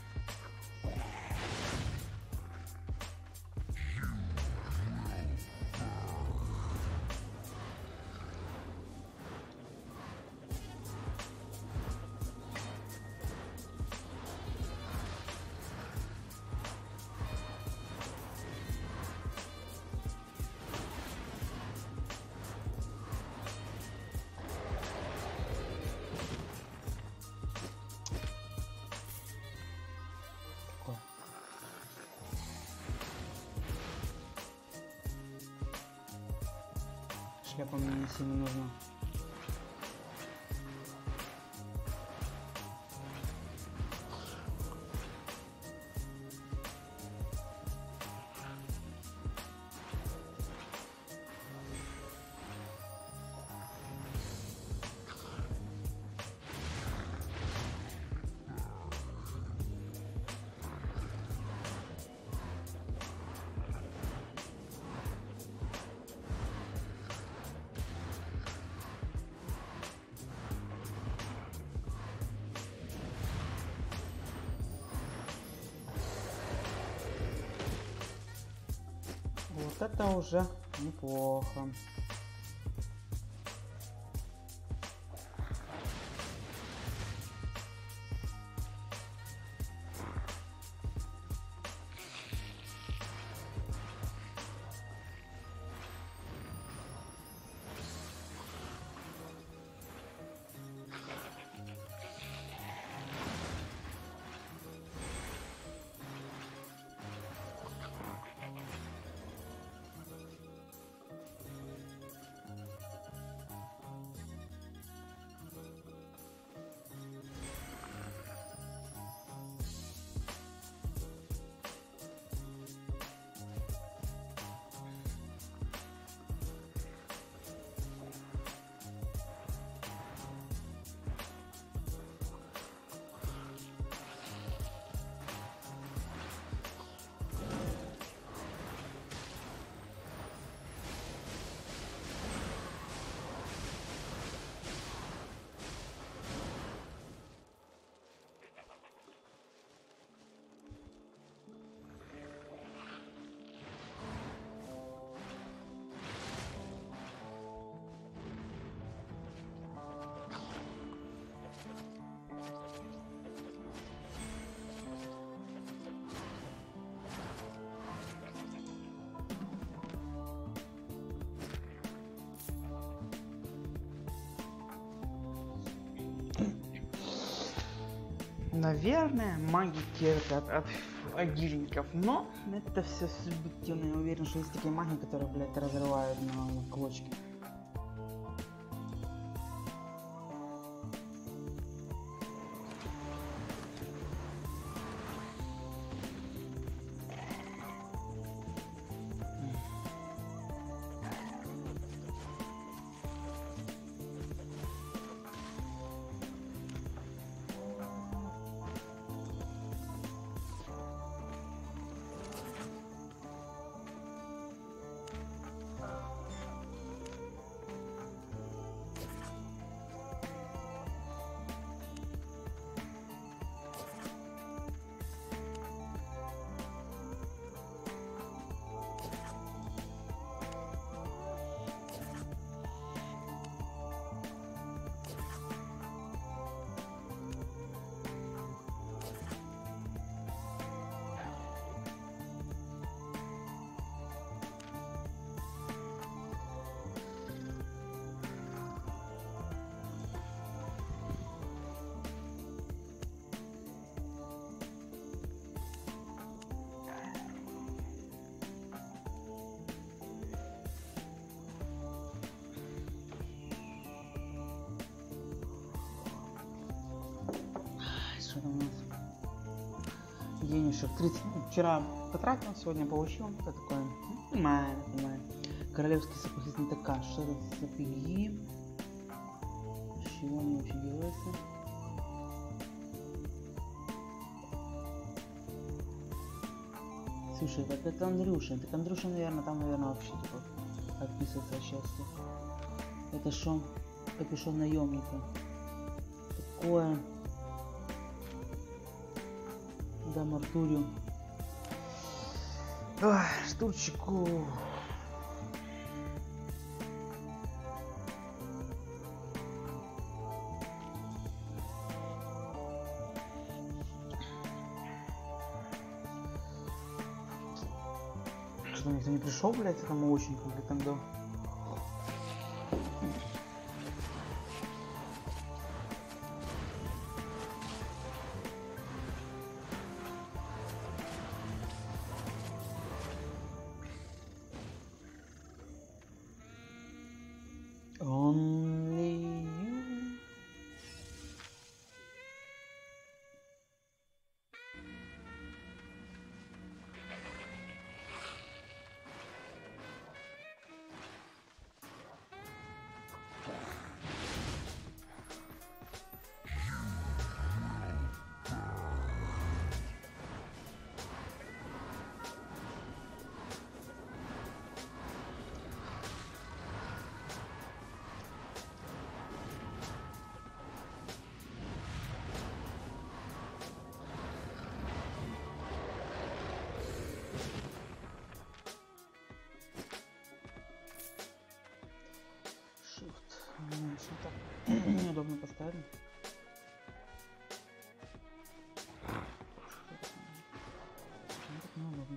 Шляпа мне не сильно нужна. Вот это уже неплохо. Наверное, маги терпят от отдельников, но это все субъективно. Я уверен, что есть такие маги, которые, блядь, разрывают на клочки. Что там у нас? Денежек тридцать. Ну, вчера потратил, сегодня получил. Это такое. Понимаю, понимаю. Королевские сапоги знатока. Что это за сапоги? С чего они вообще делаются? Слушай, так это Андрюша. Так Андрюша, наверное, там, наверное, вообще типа отписывается от счастья. Это шо? Капюшон наемника. Такое. Да, Мартурию. Ой, штурчику. Что, никто не пришел, блядь, к этому очнику или тогда? Only you. Что-то неудобно поставили. Так неудобно.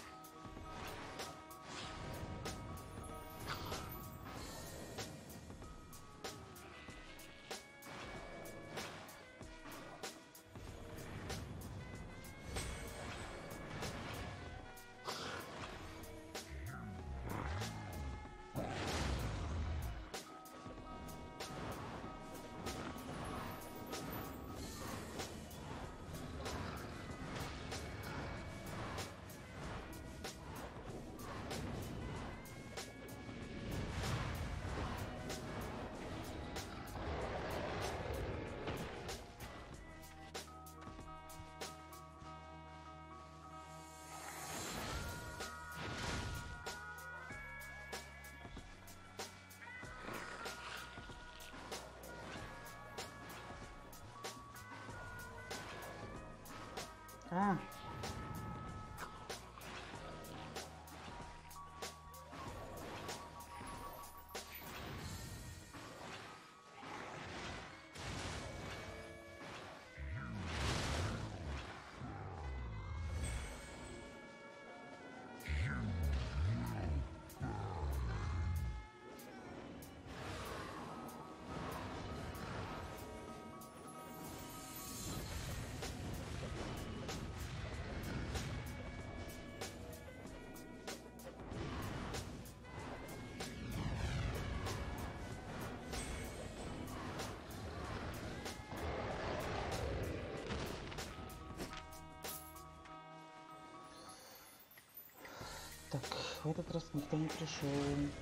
А. в этот раз никто не пришел.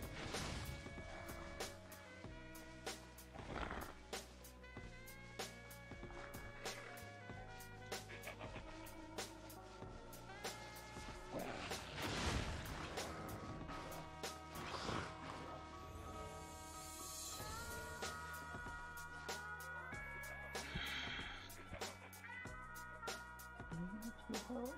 Хорош.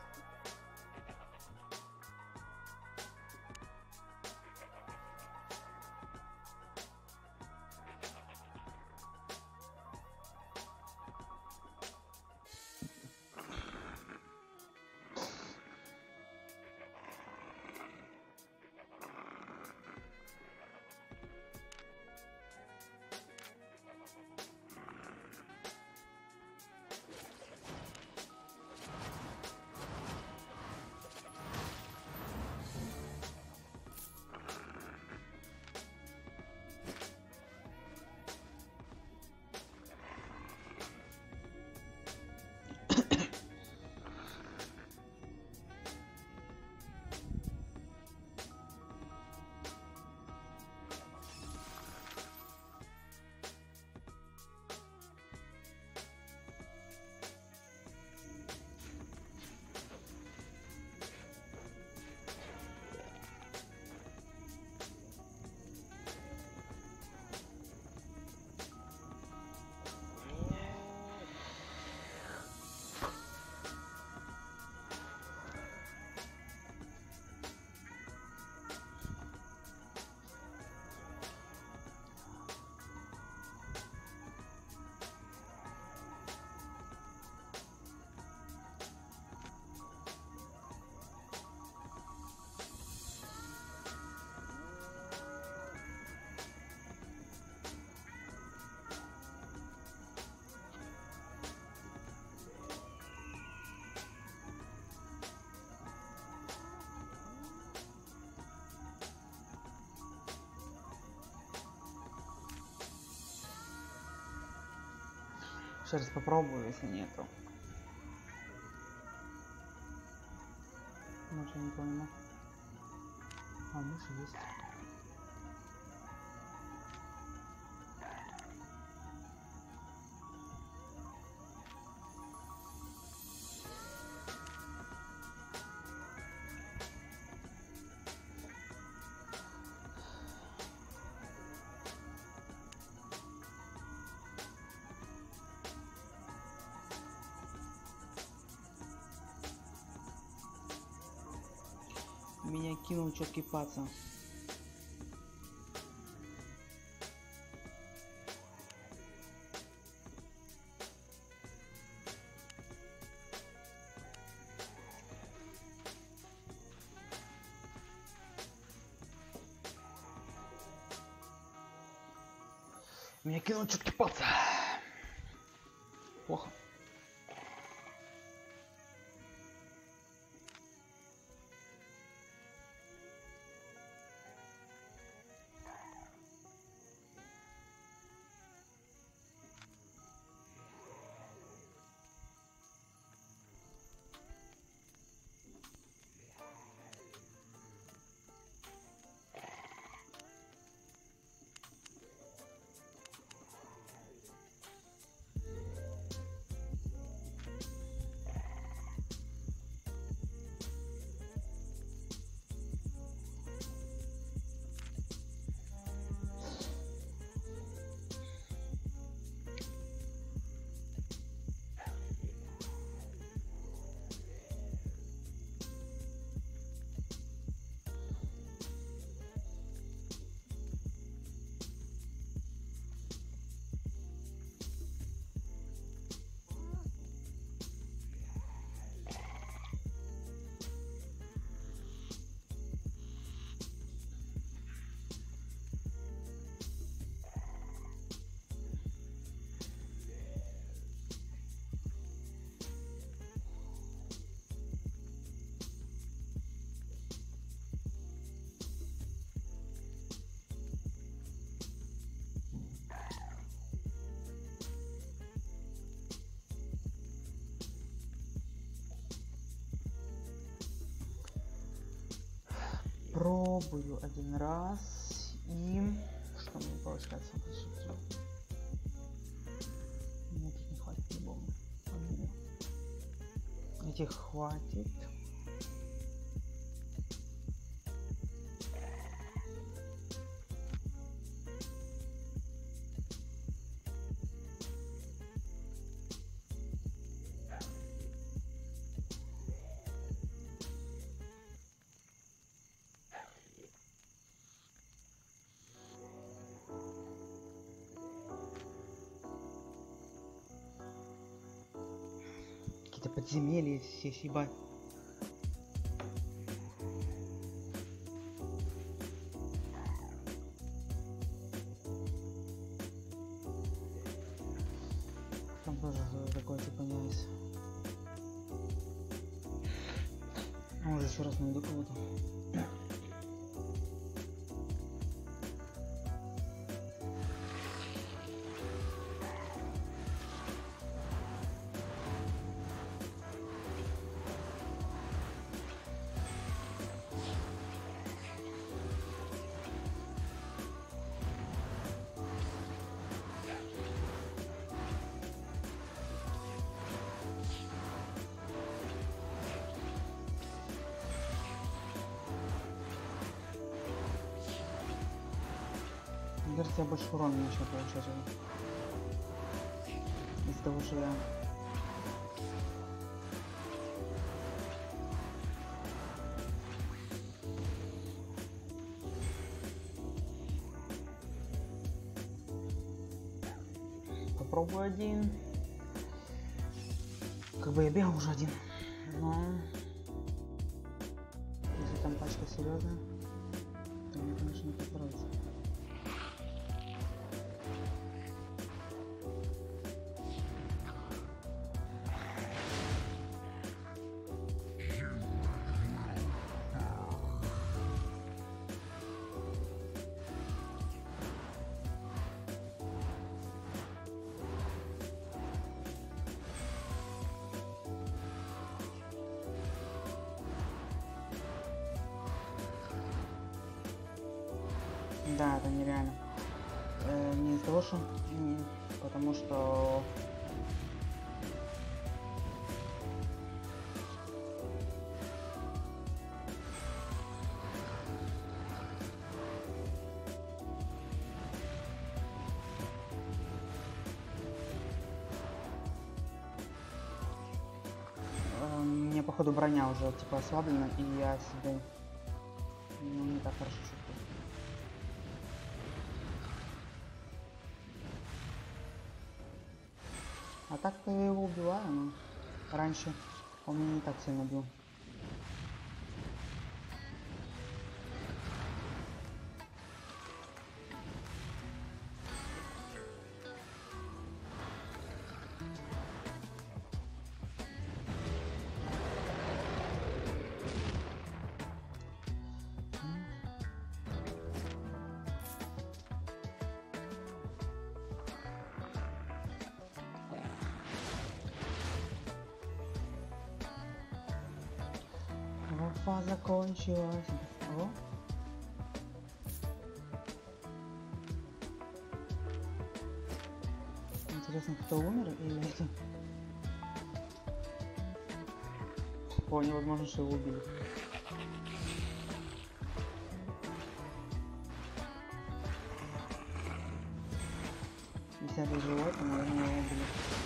Еще раз попробую, если нету. Может, не понял. А, может, есть. Меня кинул четкий паца. Меня кинул четкий паца. Плохо. Пробую один раз и что мне получается? Нет, не хватит по-любому. Этих хватит. Какие-то подземелья все съебать. Там тоже такое типа есть. Может еще раз найду кого-то. Кажется, я больше урона начал получать из-за того, что я попробую один. Как бы я бегал уже один, но если там пачка серьезная, то мне, конечно, не понравится. Да, это нереально. Э, не из-за того, что... Не, потому что... Э, мне, походу, броня уже, типа, ослаблена, и я себе... Ну, не так хорошо чувствую. А так-то я его убиваю, но раньше он меня не так сильно бил. Вафа закончилась. О. Интересно, кто умер или это? О, невозможно, что его убили. Если это живой, то, наверное, его убили.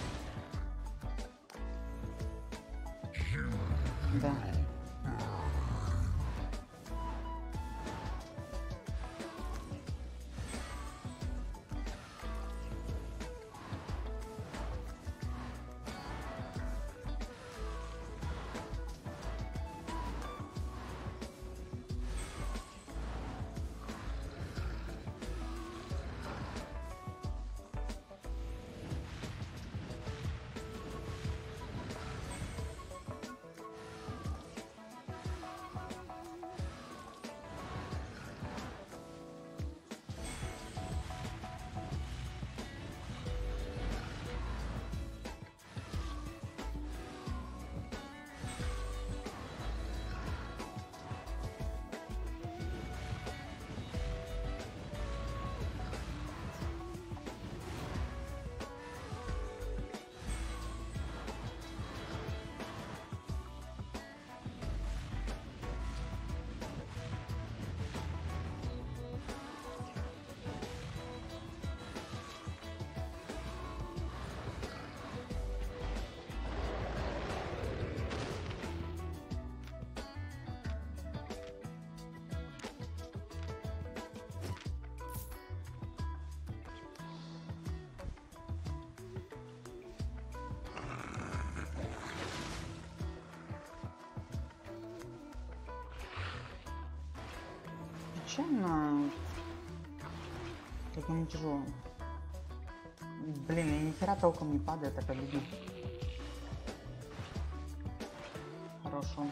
Да. вообще на... такому тяжело. Блин, и ни хера толком не падает, так обидно. Хорошо.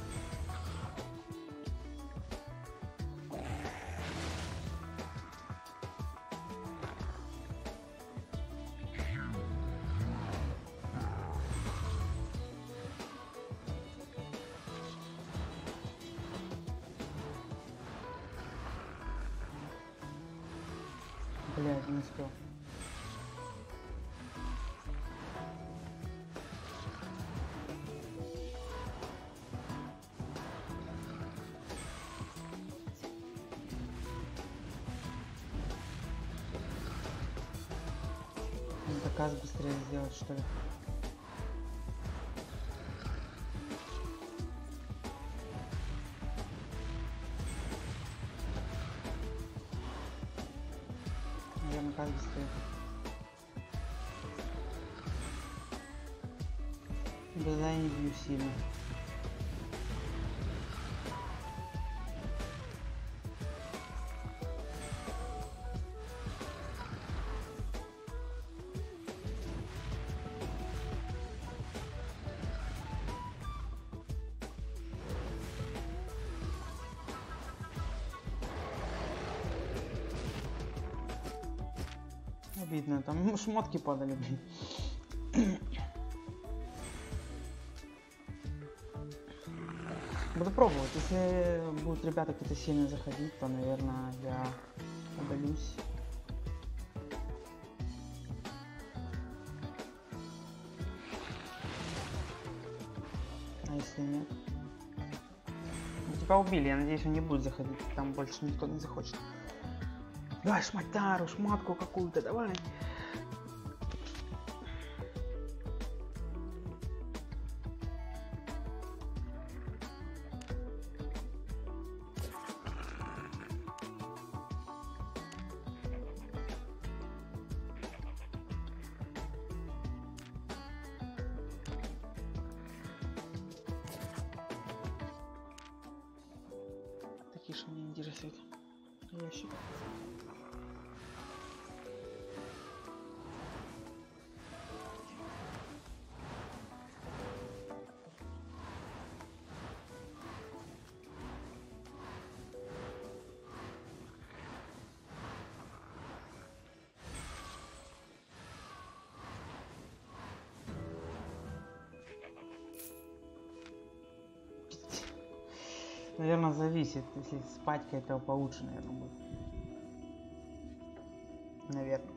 Блядь, не успел. Заказ быстрее сделать, что ли? Наверное, как быстрее. Да, я не бью сильно. Обидно, там шмотки падали, блин. Буду пробовать. Если будут ребята какие-то сильно заходить, то, наверное, я удалюсь. А если нет? Ну, тебя убили, я надеюсь, он не будет заходить. Там больше никто не захочет. Давай шматару, шматку какую-то, давай. Тише, меня интересует ящик. Наверное, зависит. Если спать то получше, наверное, будет. Наверное.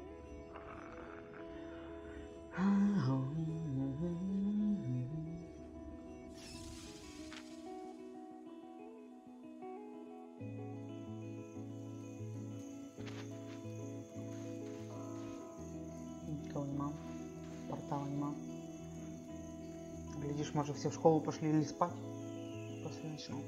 Никого нема. Портала нема. Глядишь, может, все в школу пошли или спать после ночного.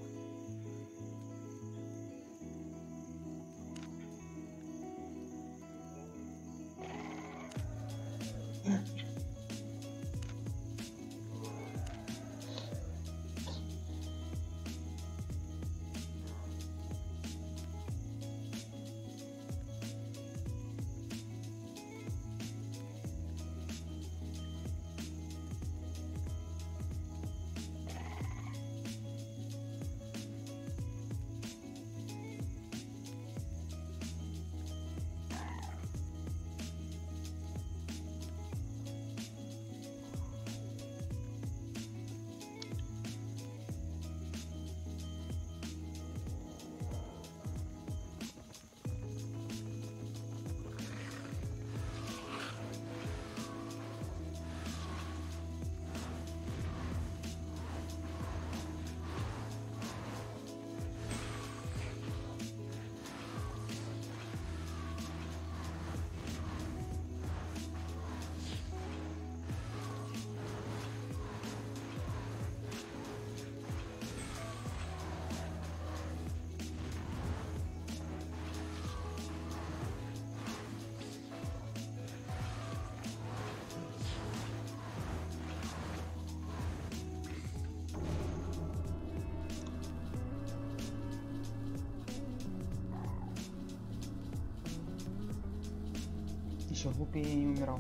еще глупее я не умирал.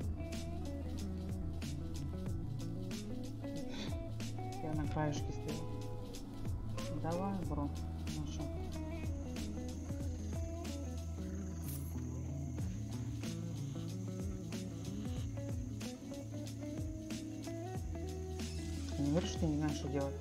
Я на краешке стоял. Давай, бро. Ну что? Ты не говоришь, что ты не знаешь, что делать?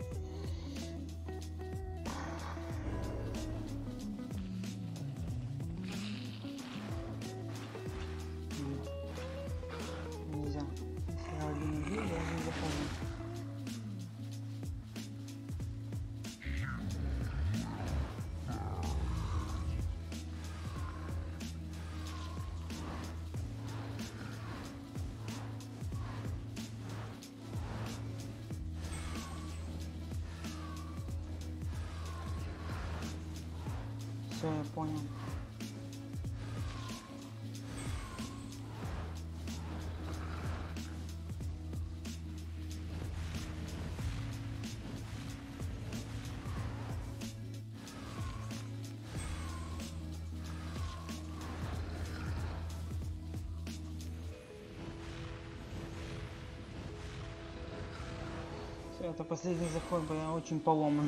Нельзя. Если я один убил, я не захожу. Все, я понял. Все, это последний заход, был я очень поломан.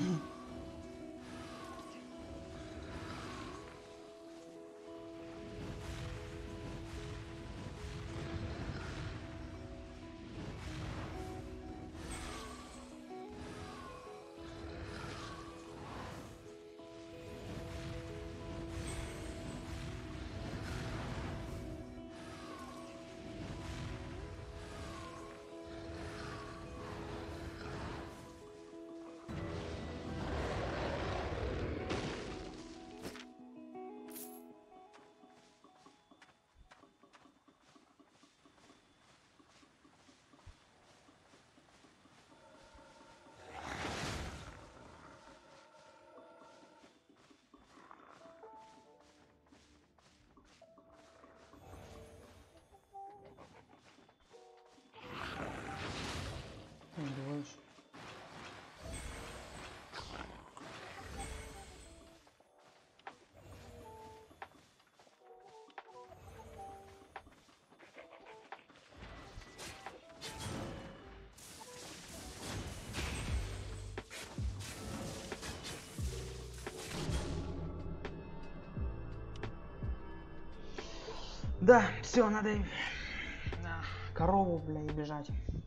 Убиваешь. Да, все, надо и- да, корову, бля, и бежать.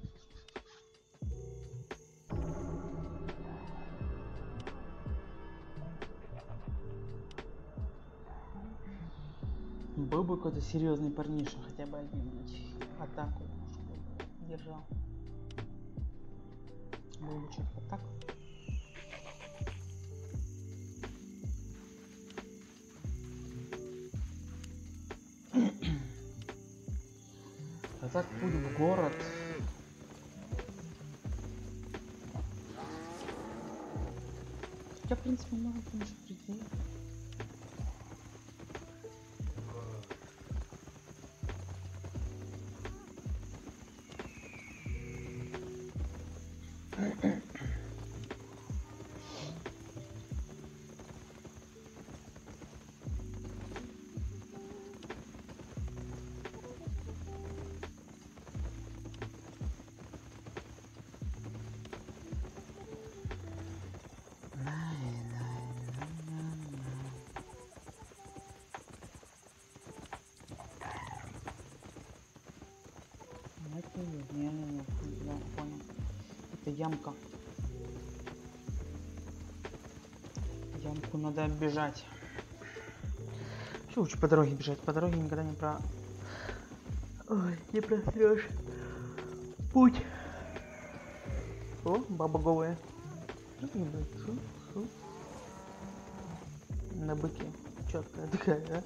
Был бы какой-то серьезный парниша, хотя бы один, блядь, атаку чтобы держал. Был бы четко так. А так путь в город. Хотя, в принципе, можно, конечно, прийти. Не-не-не, я понял. Это ямка. Ямку надо оббежать. Что лучше по дороге бежать? По дороге никогда не про... Ой, не просрешь путь. О, баба голая. На быке. Четкая такая, да?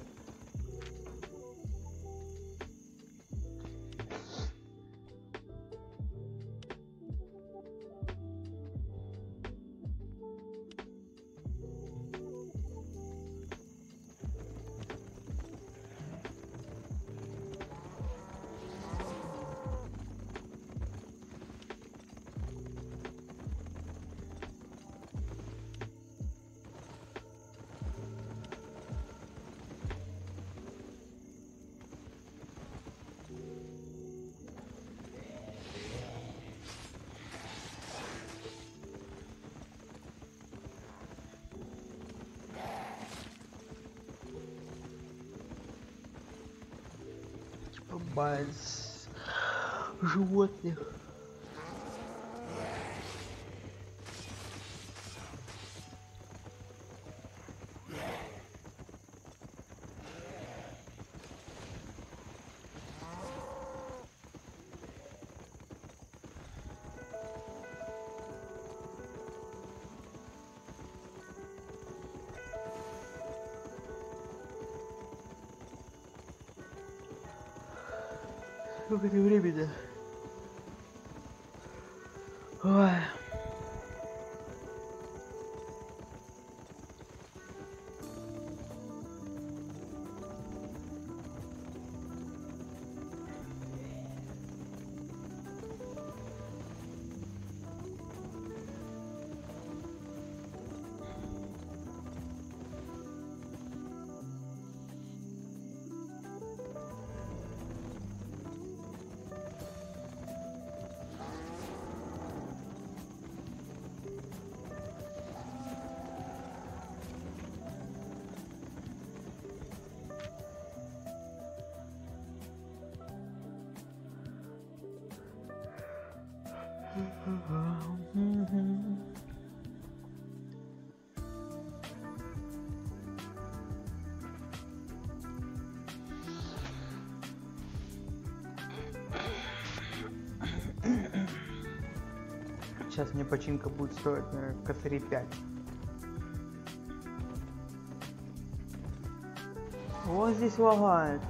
комбайнс животных. Сколько это времени? Ой. Сейчас мне починка будет стоить, наверное, косарей пять. Вот здесь лагает.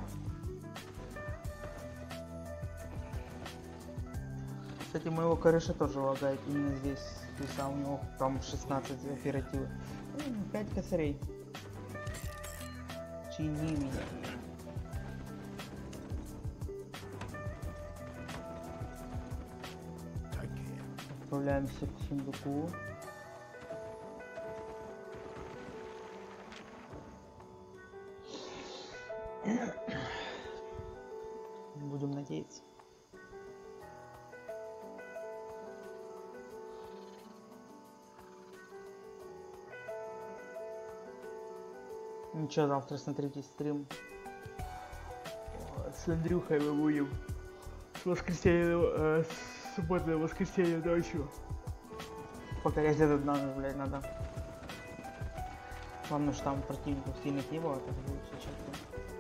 Кстати, моего кореша тоже лагает именно здесь. То есть, а у него там шестнадцать оперативы. пять косарей. Чини меня. Отправляемся к сундуку. Будем надеяться. Ничего, завтра смотрите стрим. С Андрюхой мы будем. С воскресенья, э, с субботы на воскресенье ночью. Покорять этот номер, блядь, надо. Главное, что там противников сильных не было, так будет все четко.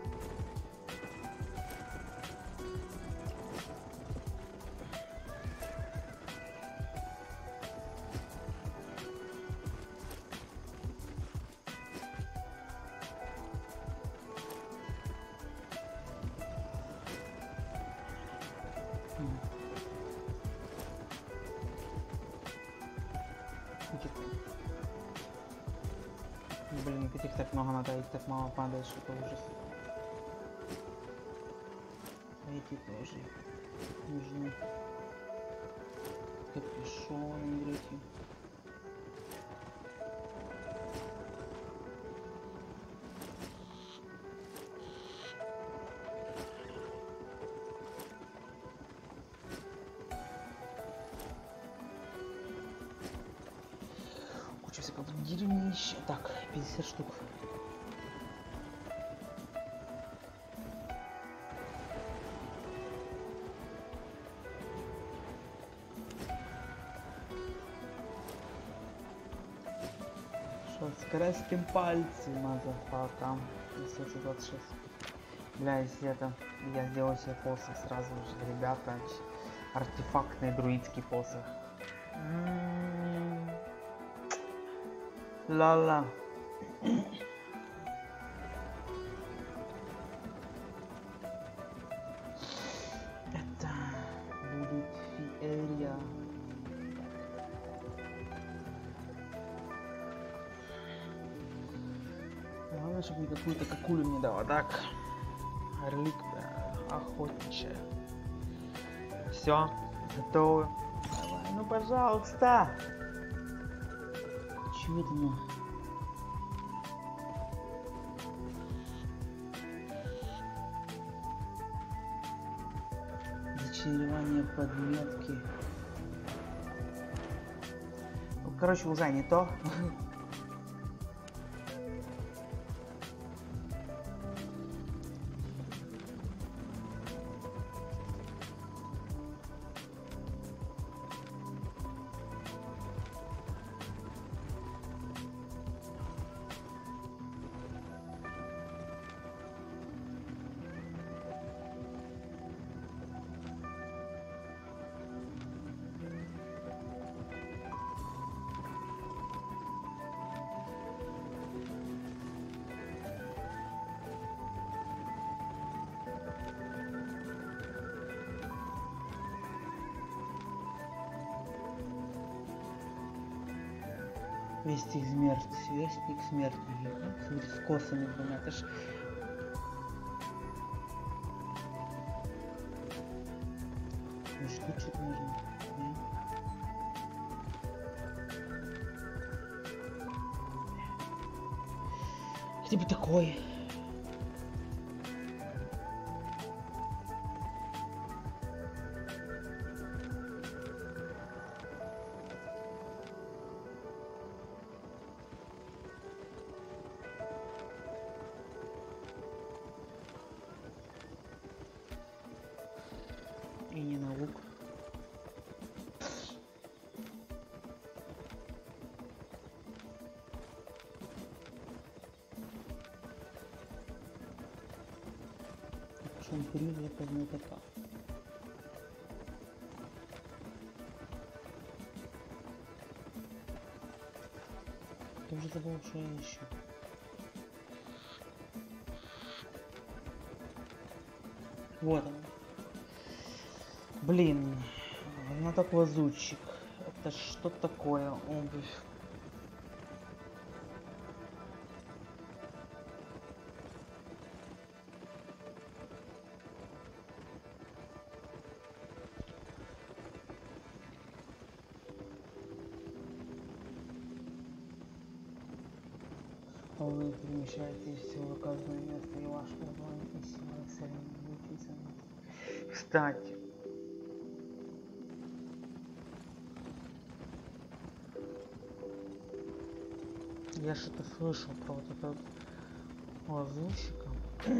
Блин, этих так много надо, их так мало падает, что это ужас. Эти тоже нужны. Капюшон, греки. Куча всякого дерьмища. Так, пятьдесят штук. Что, скоростим пальцы, мазафака. семьсот двадцать шесть. Бля, если это, я сделал себе посох сразу же, ребята. Артефактный друидский посох. Ла-ла. Это будет феерия. Главное, чтобы какую-то какую мне дала. Так. Орлик, охотничья. Все, готовы. Давай, ну пожалуйста. Чего это мне? Зачарование подметки. Ну, короче, уже не то. Вестик смерти, вестик смерти. Смотри, с косами двумя, это ж... Штучек нужно. Не? Хотя бы такой. И не на лук. Шампурин для познатока. Ты уже забыл, что я ищу. Вот он. Блин, знаток лазутчик. Это что такое? Обувь. Вы перемещаетесь в указанное место, и ваш дополнительный сила эксцеллентно. Кстати, я что-то слышал про вот этого лазутчика.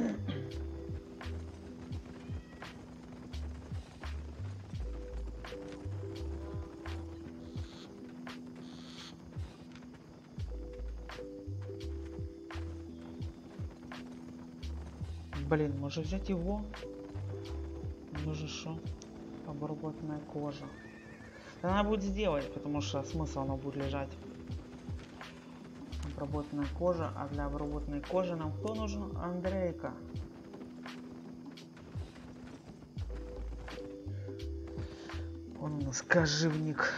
Блин, может взять его? Нужно что? Обработанная кожа. Да надо будет сделать, потому что смысл она будет лежать. Обработанная кожа, а для обработанной кожи нам кто нужен? Андрейка. Он у нас кожевник.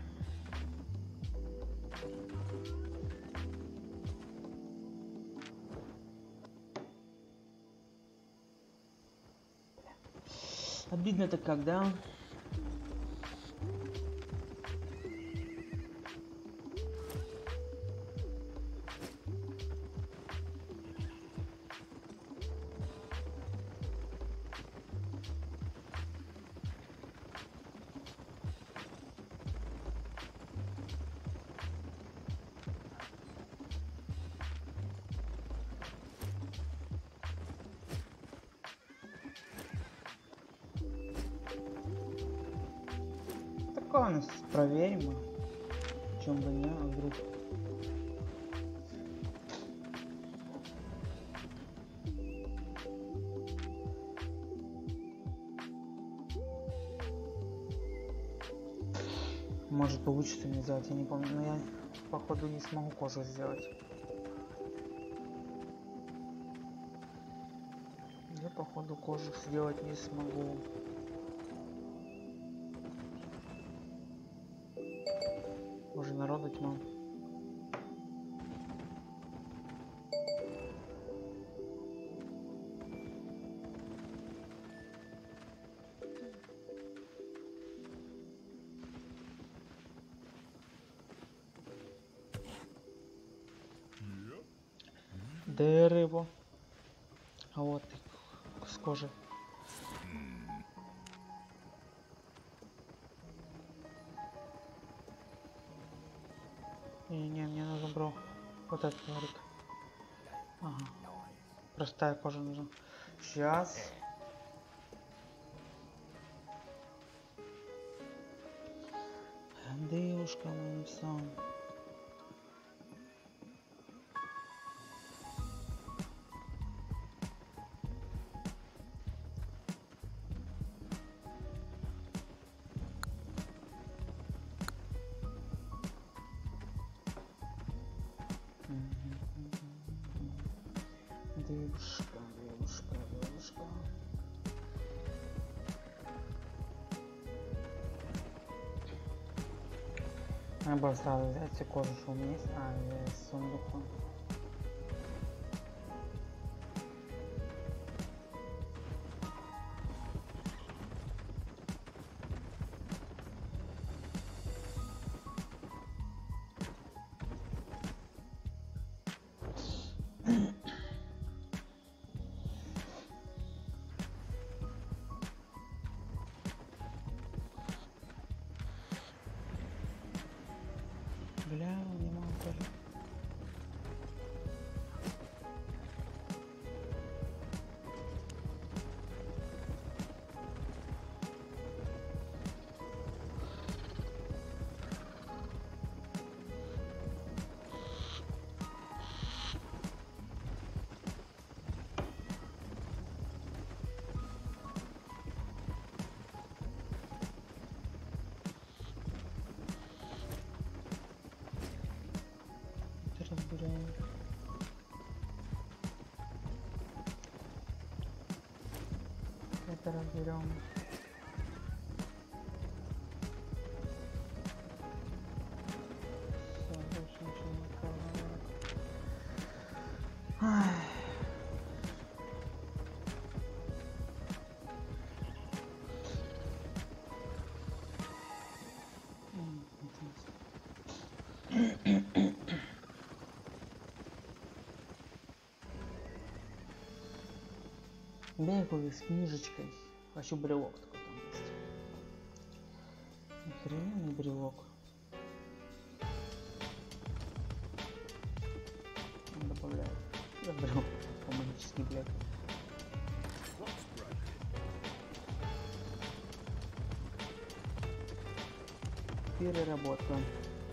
Обидно-то когда. Такое проверим, в чем бы не, а вдруг. Может получится мне сделать, я не помню, но я походу не смогу кожу сделать. Я походу кожу сделать не смогу. Боже, народу тьма. Дерево. А вот с кожи. Не, не, мне нужно, бро. Вот этот говорит. Ага. Простая кожа нужна. Сейчас. Девушка моим сам. Девушка, девушка, девушка. Надо было сразу взять всю кожу, что у меня есть, а из сундука. Бля, не могу тоже. Разберем. Это разберем. Все, больше ничего не сказано. Бегаю с книжечкой. Хочу брелок такой там есть. Охрененный брелок. Он добавляет. Я брелок по-магически, блядь. Переработка.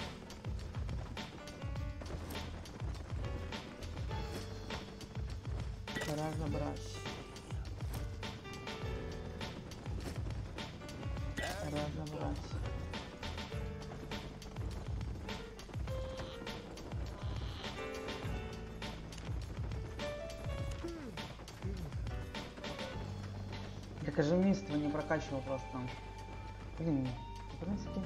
Разобрать. Разобрать. Так оживничество не прокачивал просто. Блин, в принципе,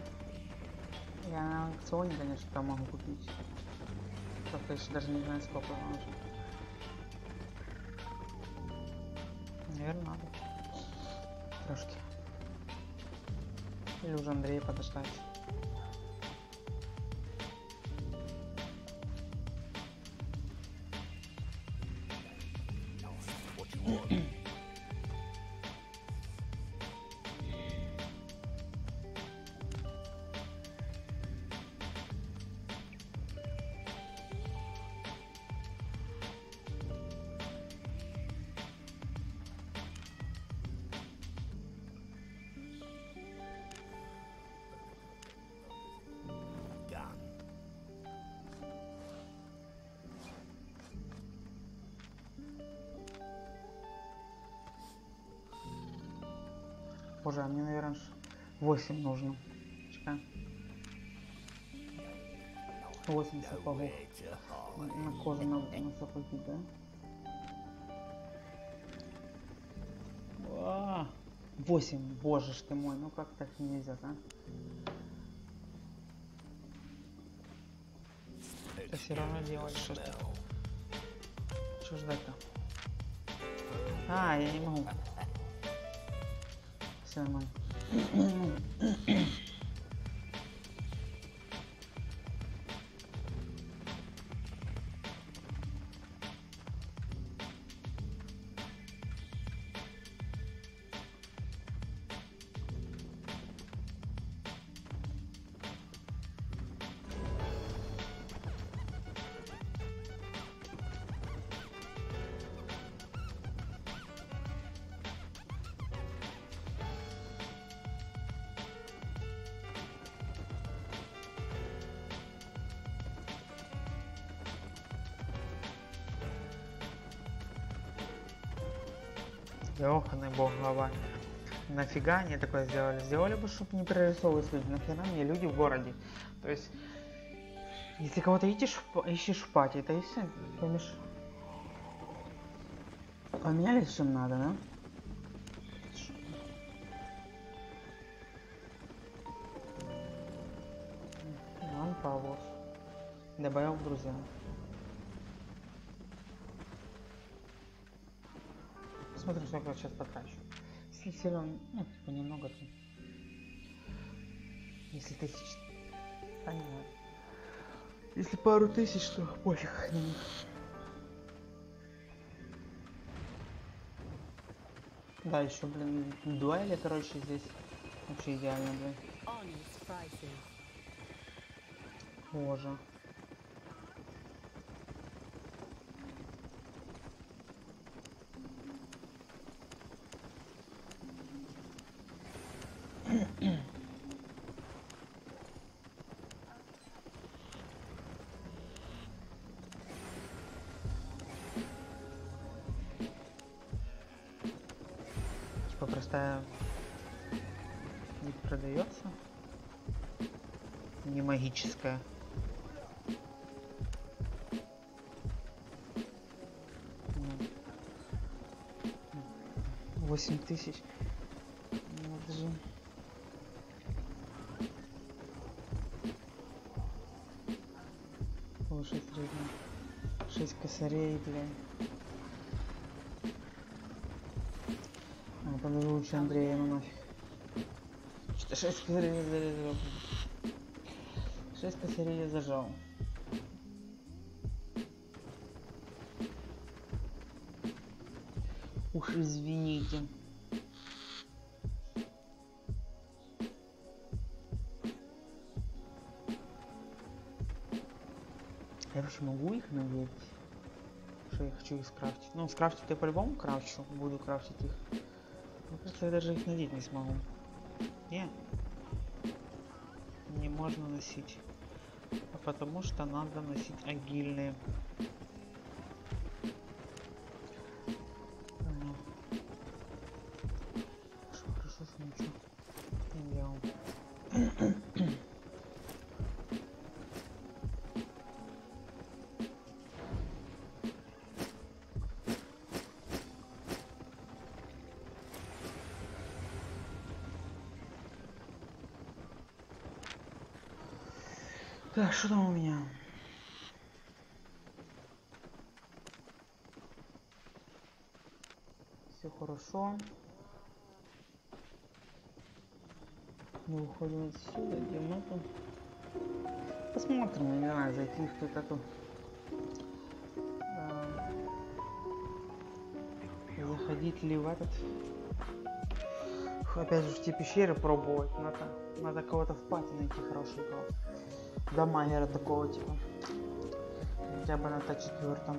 я на аукционе, конечно, там могу купить. Просто еще даже не знаю, сколько нужно. Наверное, надо. Трошки. Или уже Андрея подождать. Боже, а мне, наверное, восемь нужно. Чекай. восемь сапогов. На кожу на, на сапоги, да? восемь, боже ж ты мой, ну как так нельзя, а? Это все равно делать, что ж ты? Что ждать-то? А, я не могу. Все нормально. Ёханый бог, глава. Нафига они такое сделали? Сделали бы, чтобы не прорисовывать люди. Нахера мне люди в городе? То есть, если кого-то ищешь, ищешь в пати, то и все, помеш... Поменялись, чем надо, да? Добавил в друзья. Смотрим, сколько я сейчас потрачу. Если сильно, ну, типа немного, то... Если тысяч... Понятно. Если пару тысяч, то пофиг на них. Да, еще, блин, дуэли, короче, здесь вообще идеально, блин. Боже. Типа простая не продается, не магическая. Восемь тысяч. Вот же. Слушай, средний. Шесть косарей, блин. А, подожду лучше Андрея, ну нафиг. Что шесть косарей я зажал. Шесть косарей я зажал. Уж извините. Я вообще могу их надеть? Что я хочу их скрафтить? Ну, скрафтить я по-любому крафчу. Буду крафтить их. Мне кажется, я даже их надеть не смогу. Не. Не можно носить. А потому что надо носить агильные. Хорошо, хорошо, что ничего не делал. Так, что там у меня? Все хорошо. Мы уходим отсюда, где мы там? Посмотрим, не знаю, зайти в эту. Да. Заходить ли в этот? Опять же в те пещеры пробовать. Надо, надо кого-то в пати найти хорошенького. Да, магера такого типа. Хотя бы на Т четыре.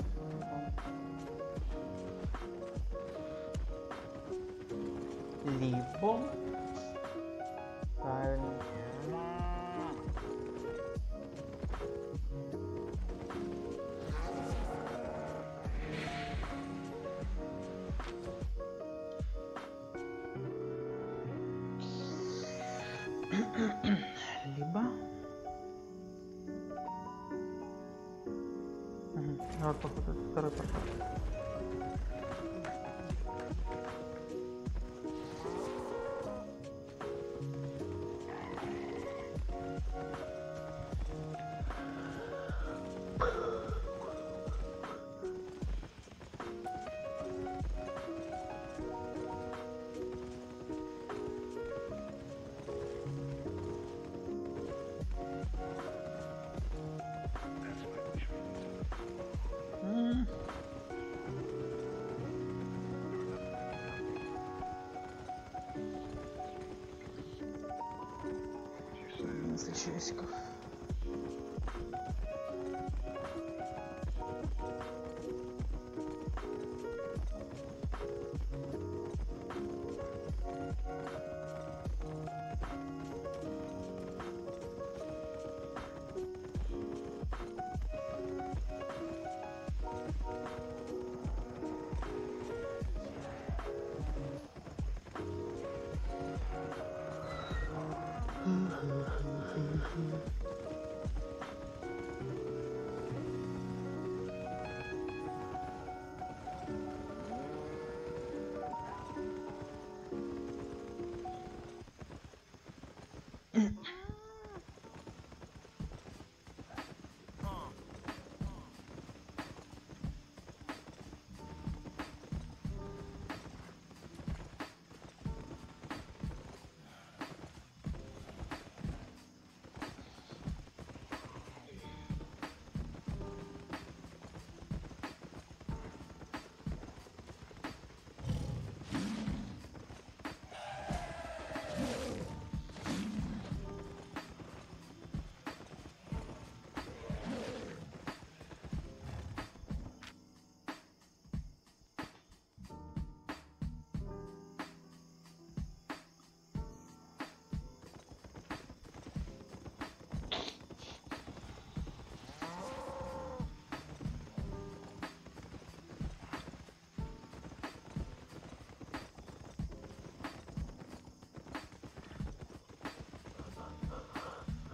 Либо... Правильно. Либо... Угу. Вот, походу, это второй портал. Часиков.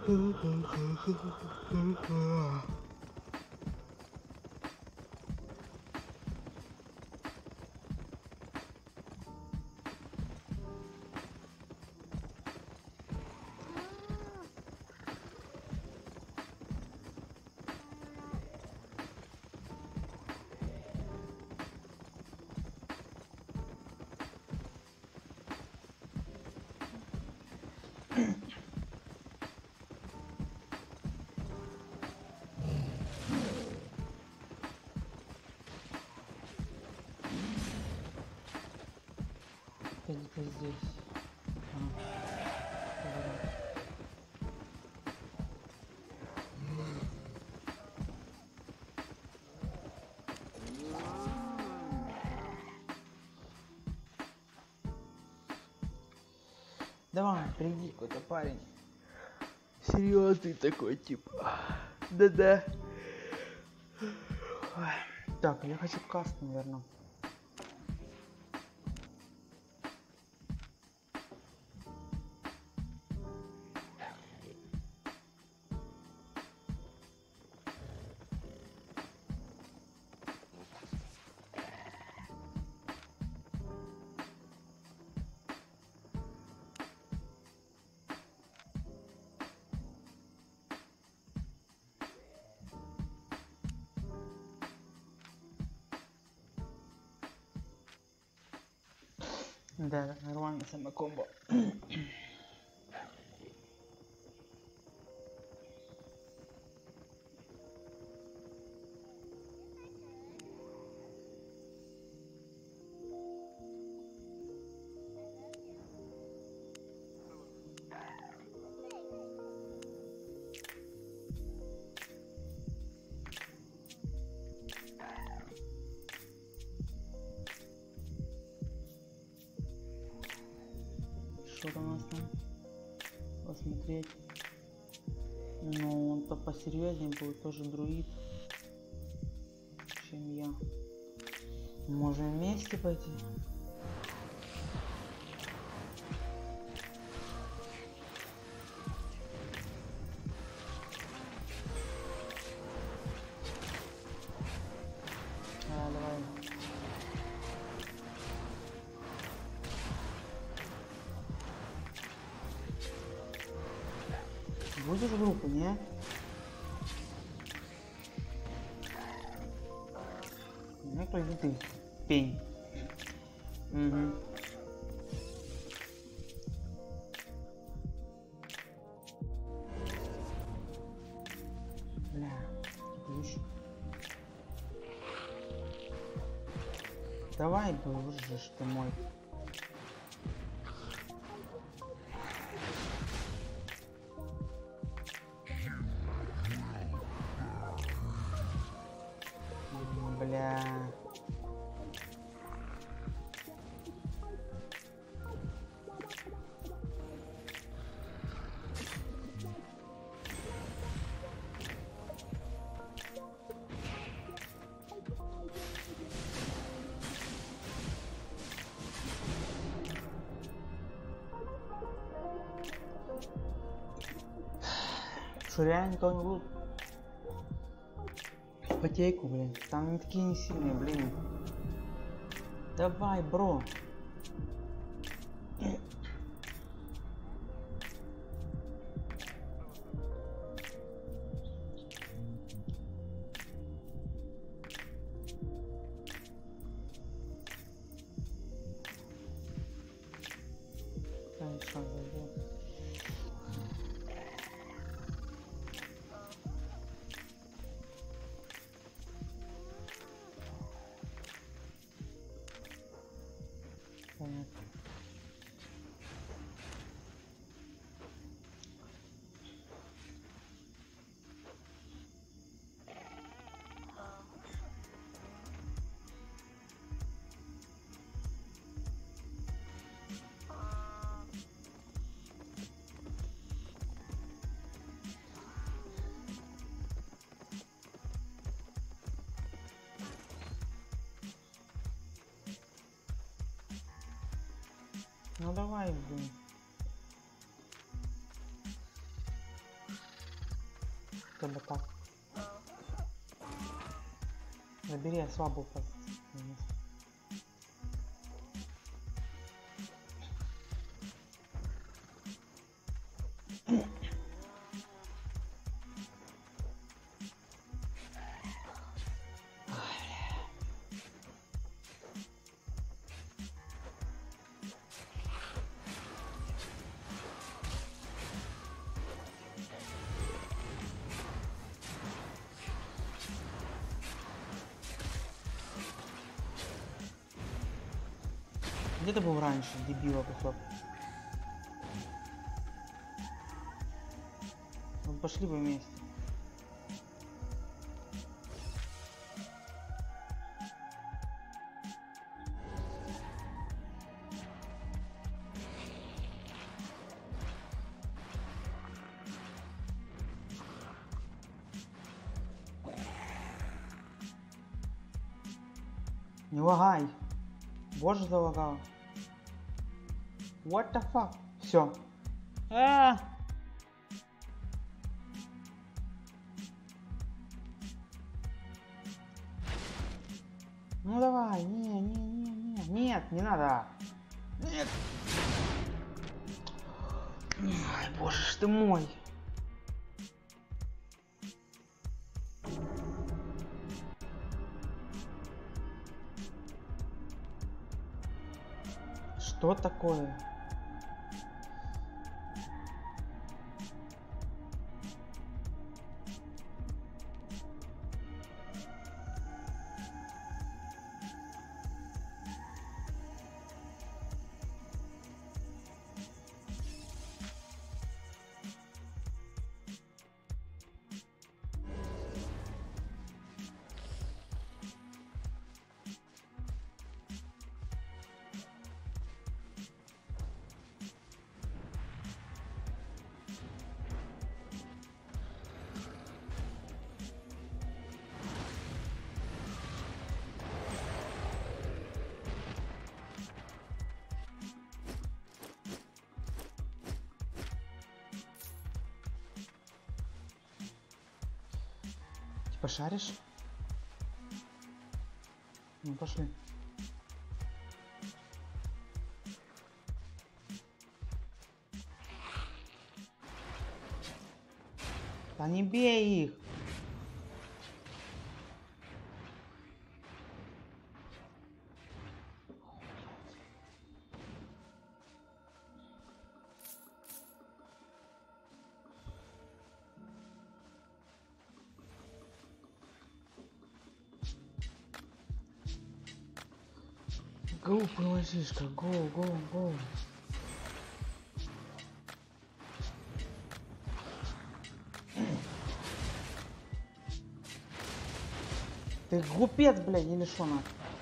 Где-то здесь. А, поворот. Давай, приди какой-то парень. Серьезный такой, типа. Да-да. Так, я хочу каст, наверное. Да, нормально самое комбо. Что-то у нас там посмотреть. Ну, он-то посерьезнее будет, тоже друид, чем я. Можем вместе пойти. А, давай. Будешь в группу, не? Ну, то иди ты, пень. Угу. Бля, ключ. Давай, дружишь ты мой. Бля. Что, реально никого не будет? Ипотеку, блин. Там не такие не сильные, блин. Давай, бро. Конечно, зайдет. Понятно. Ну давай, блин. Чтобы так. Забери я слабую позицию. Где ты был раньше, дебила кусок? Ну, пошли бы вместе. Не лагай. Боже, залагал. What the fuck? Все. А! Ну давай, не, не, не, не, нет, не надо. Нет. Ай, боже ж ты мой. Что такое? Пошаришь? Ну пошли. Да не бей их! Глупый лошишка, го, го, го. Ты глупец, блядь, или шо на?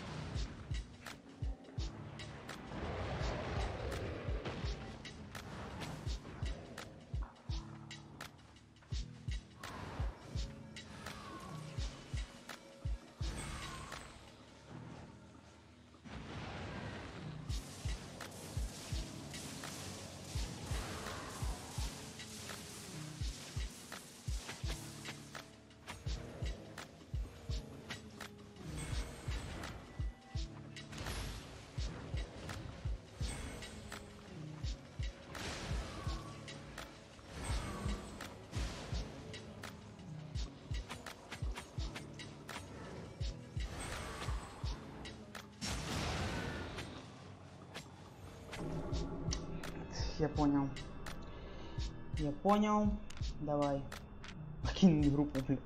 Я понял. Я понял. Давай. Покинь группу, блин.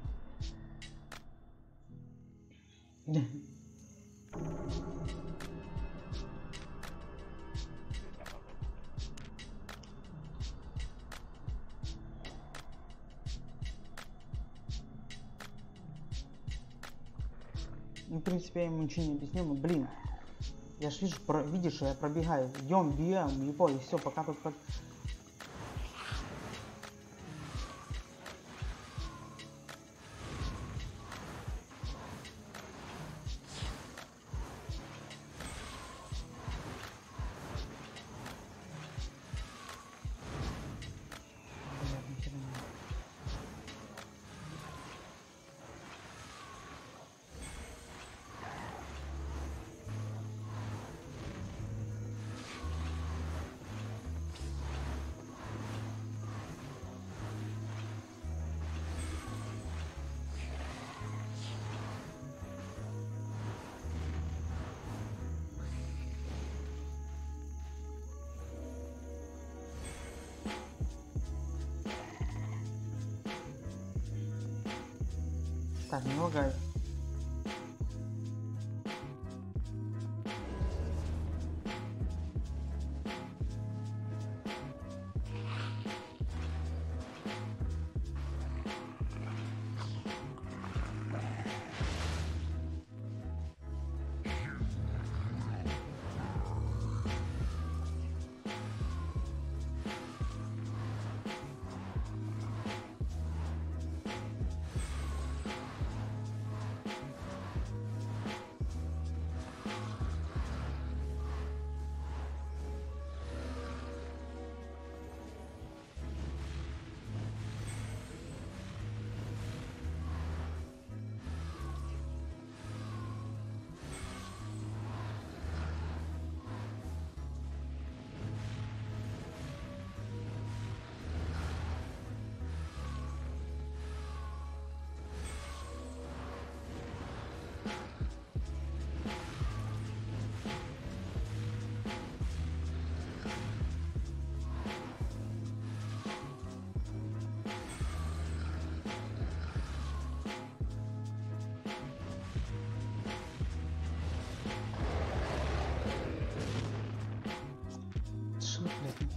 Ну, в принципе, я ему ничего не объяснил, но, блин, я ж вижу, про, видишь, что я пробегаю, идем, бьем, его, и все, пока тут как... Так, не лагай. Что, блядь?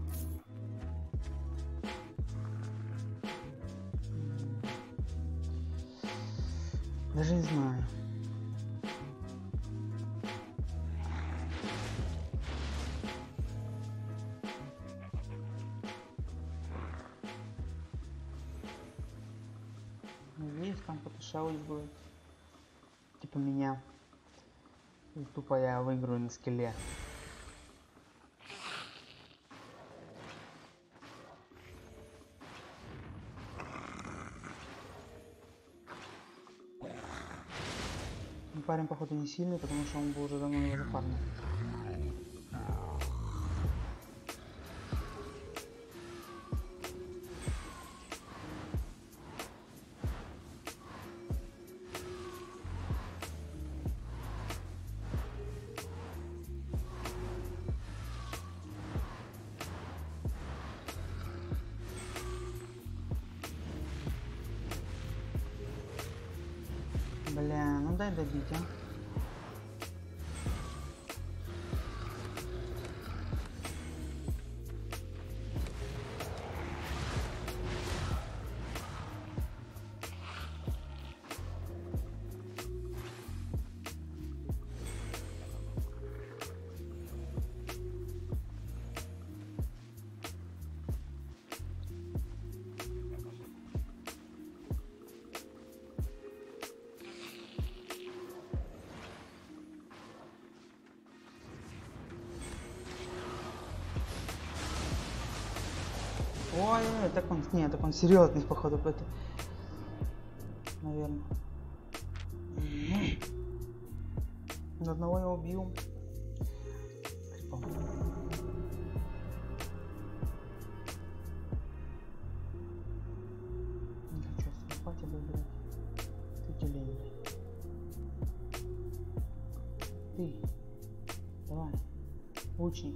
Даже не знаю. Надеюсь, там потушалось будет. Типа меня. И тупо я выиграю на скилле. Парень, походу, не сильный, потому что он был уже давно его зафармил. Бля, ну дай добить, а. Ой, так он, нет, так он серьезный, походу, это, наверное. На одного я убил. Не хочу спать, обыграть. Ты тюлень. Ты. Давай. Лучник.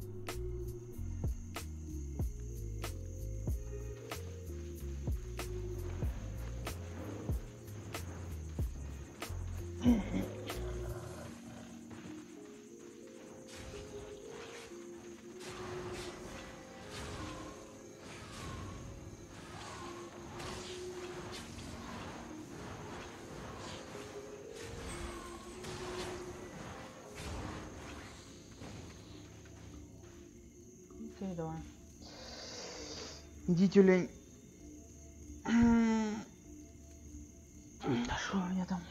Окей, давай. Иди, тюлень. Да что у меня там?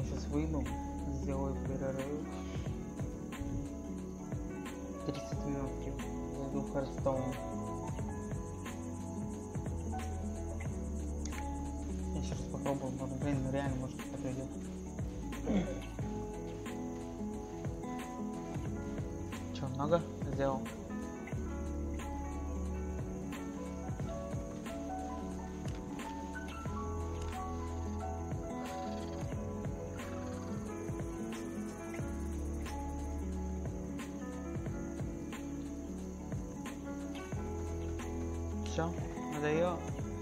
Я сейчас выйду, сделаю перерыв. тридцать минут зайду в Hearthstone. Я сейчас попробую, может, блин, ну реально, может, подойдет. Че, много сделал? Все, надоело.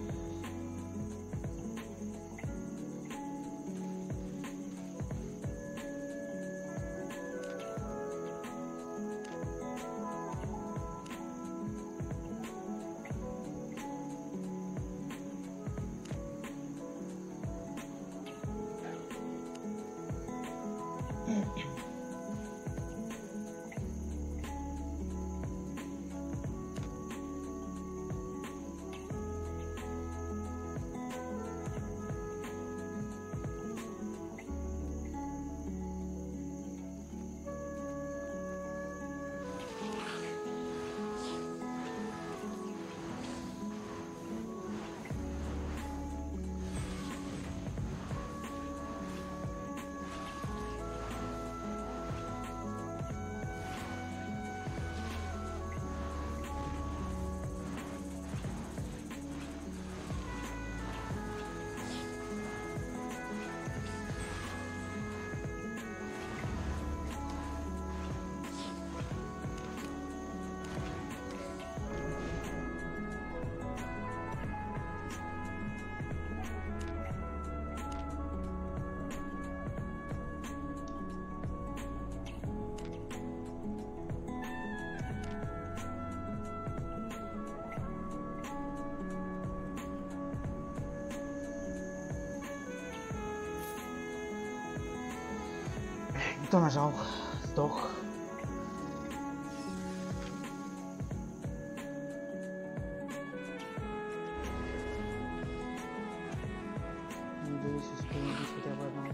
Кто нажал? Сдох. Надеюсь, успею убить хотя бы одного.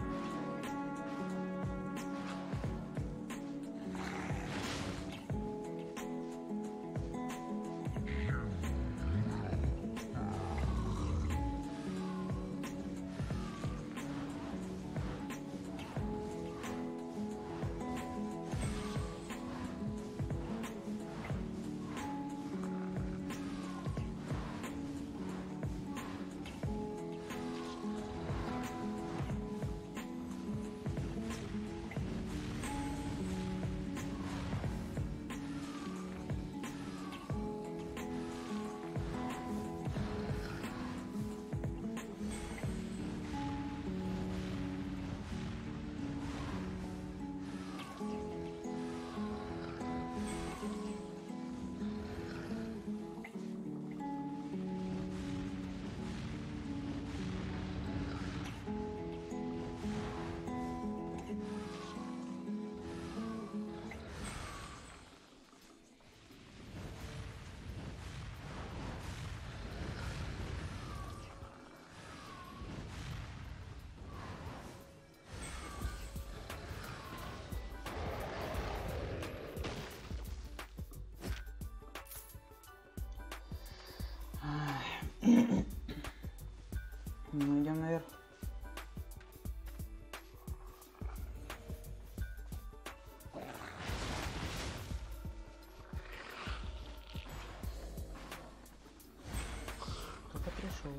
Ну, идем наверх. Кто-то пришел.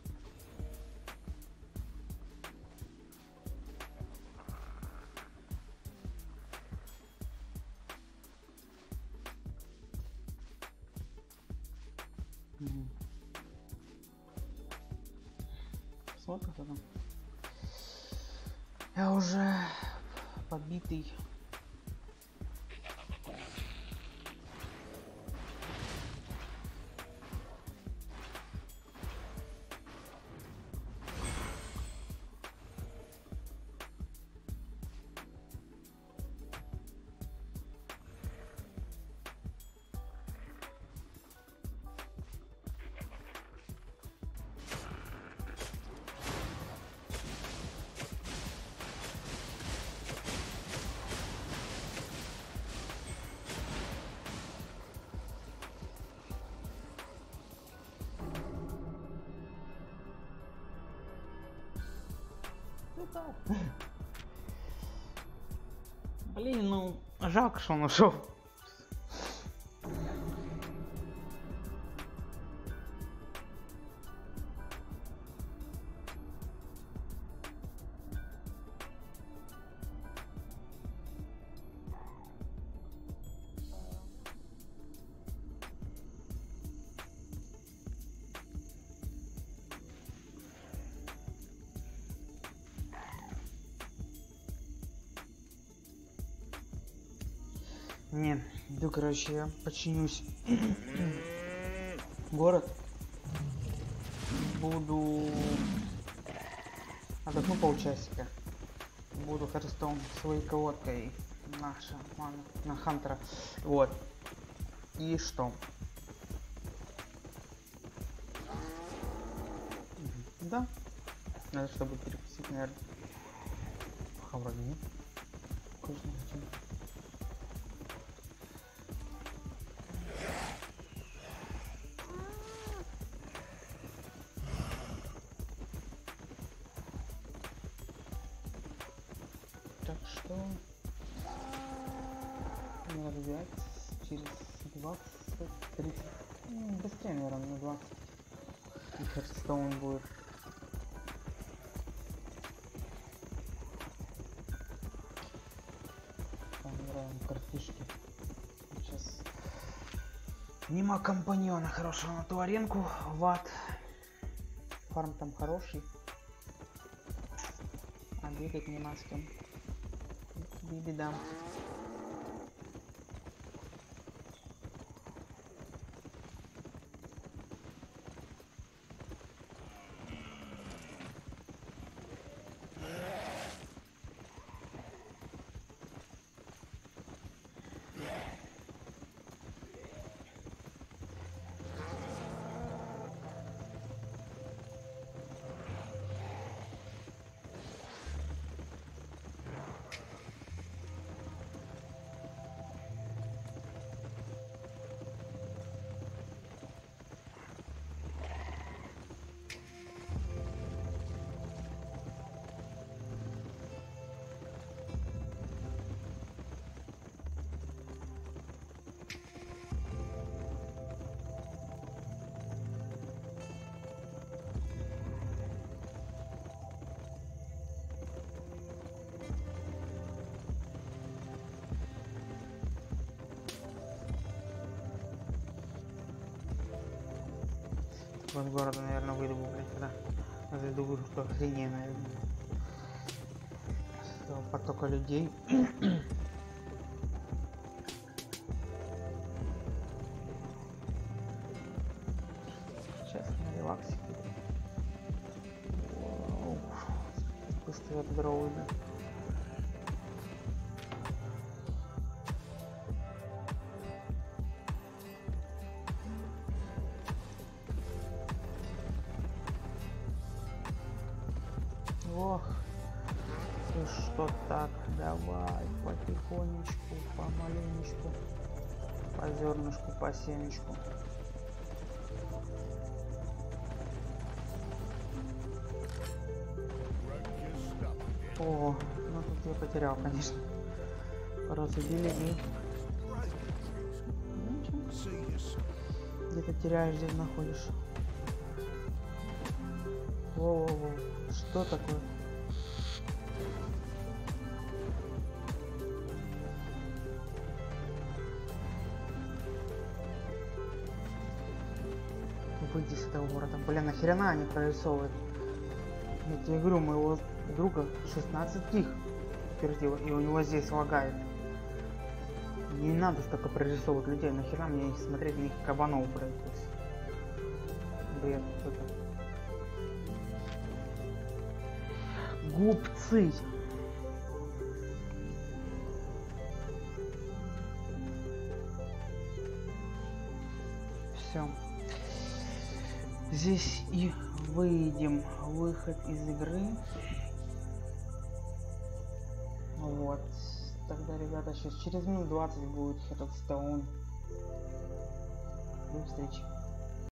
Угу. Смотри, кто там. Я уже побитый. да. Блин, ну жалко, что он ушел. Не, иду, короче, я починюсь. Город. Буду отдохну полчасика. Буду Херстоун своей колодкой на шамана, на Хантера. Вот. И что? Да. Надо, чтобы перекусить, наверное. Пока вроде нет. Так что надо взять через двадцать тридцать, ну, быстрее, наверное, на двадцать. И Херстоун будет. Там картишки. Сейчас нема компаньона хорошего на ту аренку. Ват. Фарм там хороший. А бегать нема с кем. Беда. Из города, наверное, выйду, блядь, когда зайду, что охренеть, наверное. С того потока людей. Сейчас на релаксе. Быстро от дрова, да. Ох, ты что так, давай потихонечку, помаленечку, по зернышку, по семечку. О, ну тут я потерял, конечно. Разубили и... Где-то теряешь, где находишь. Воу-воу-воу, что такое? Выйди с этого города. Блин, нахерена они прорисовывают? Я тебе говорю, моего друга шестнадцать их пердило, и у него здесь лагает. Не надо столько прорисовывать людей, нахера мне их смотреть, на них кабанов, блядь. Бред какой-то. Губцы. Все. Здесь и выйдем. Выход из игры. Вот. Тогда, ребята, сейчас через минут двадцать будет Херстоун. До встречи.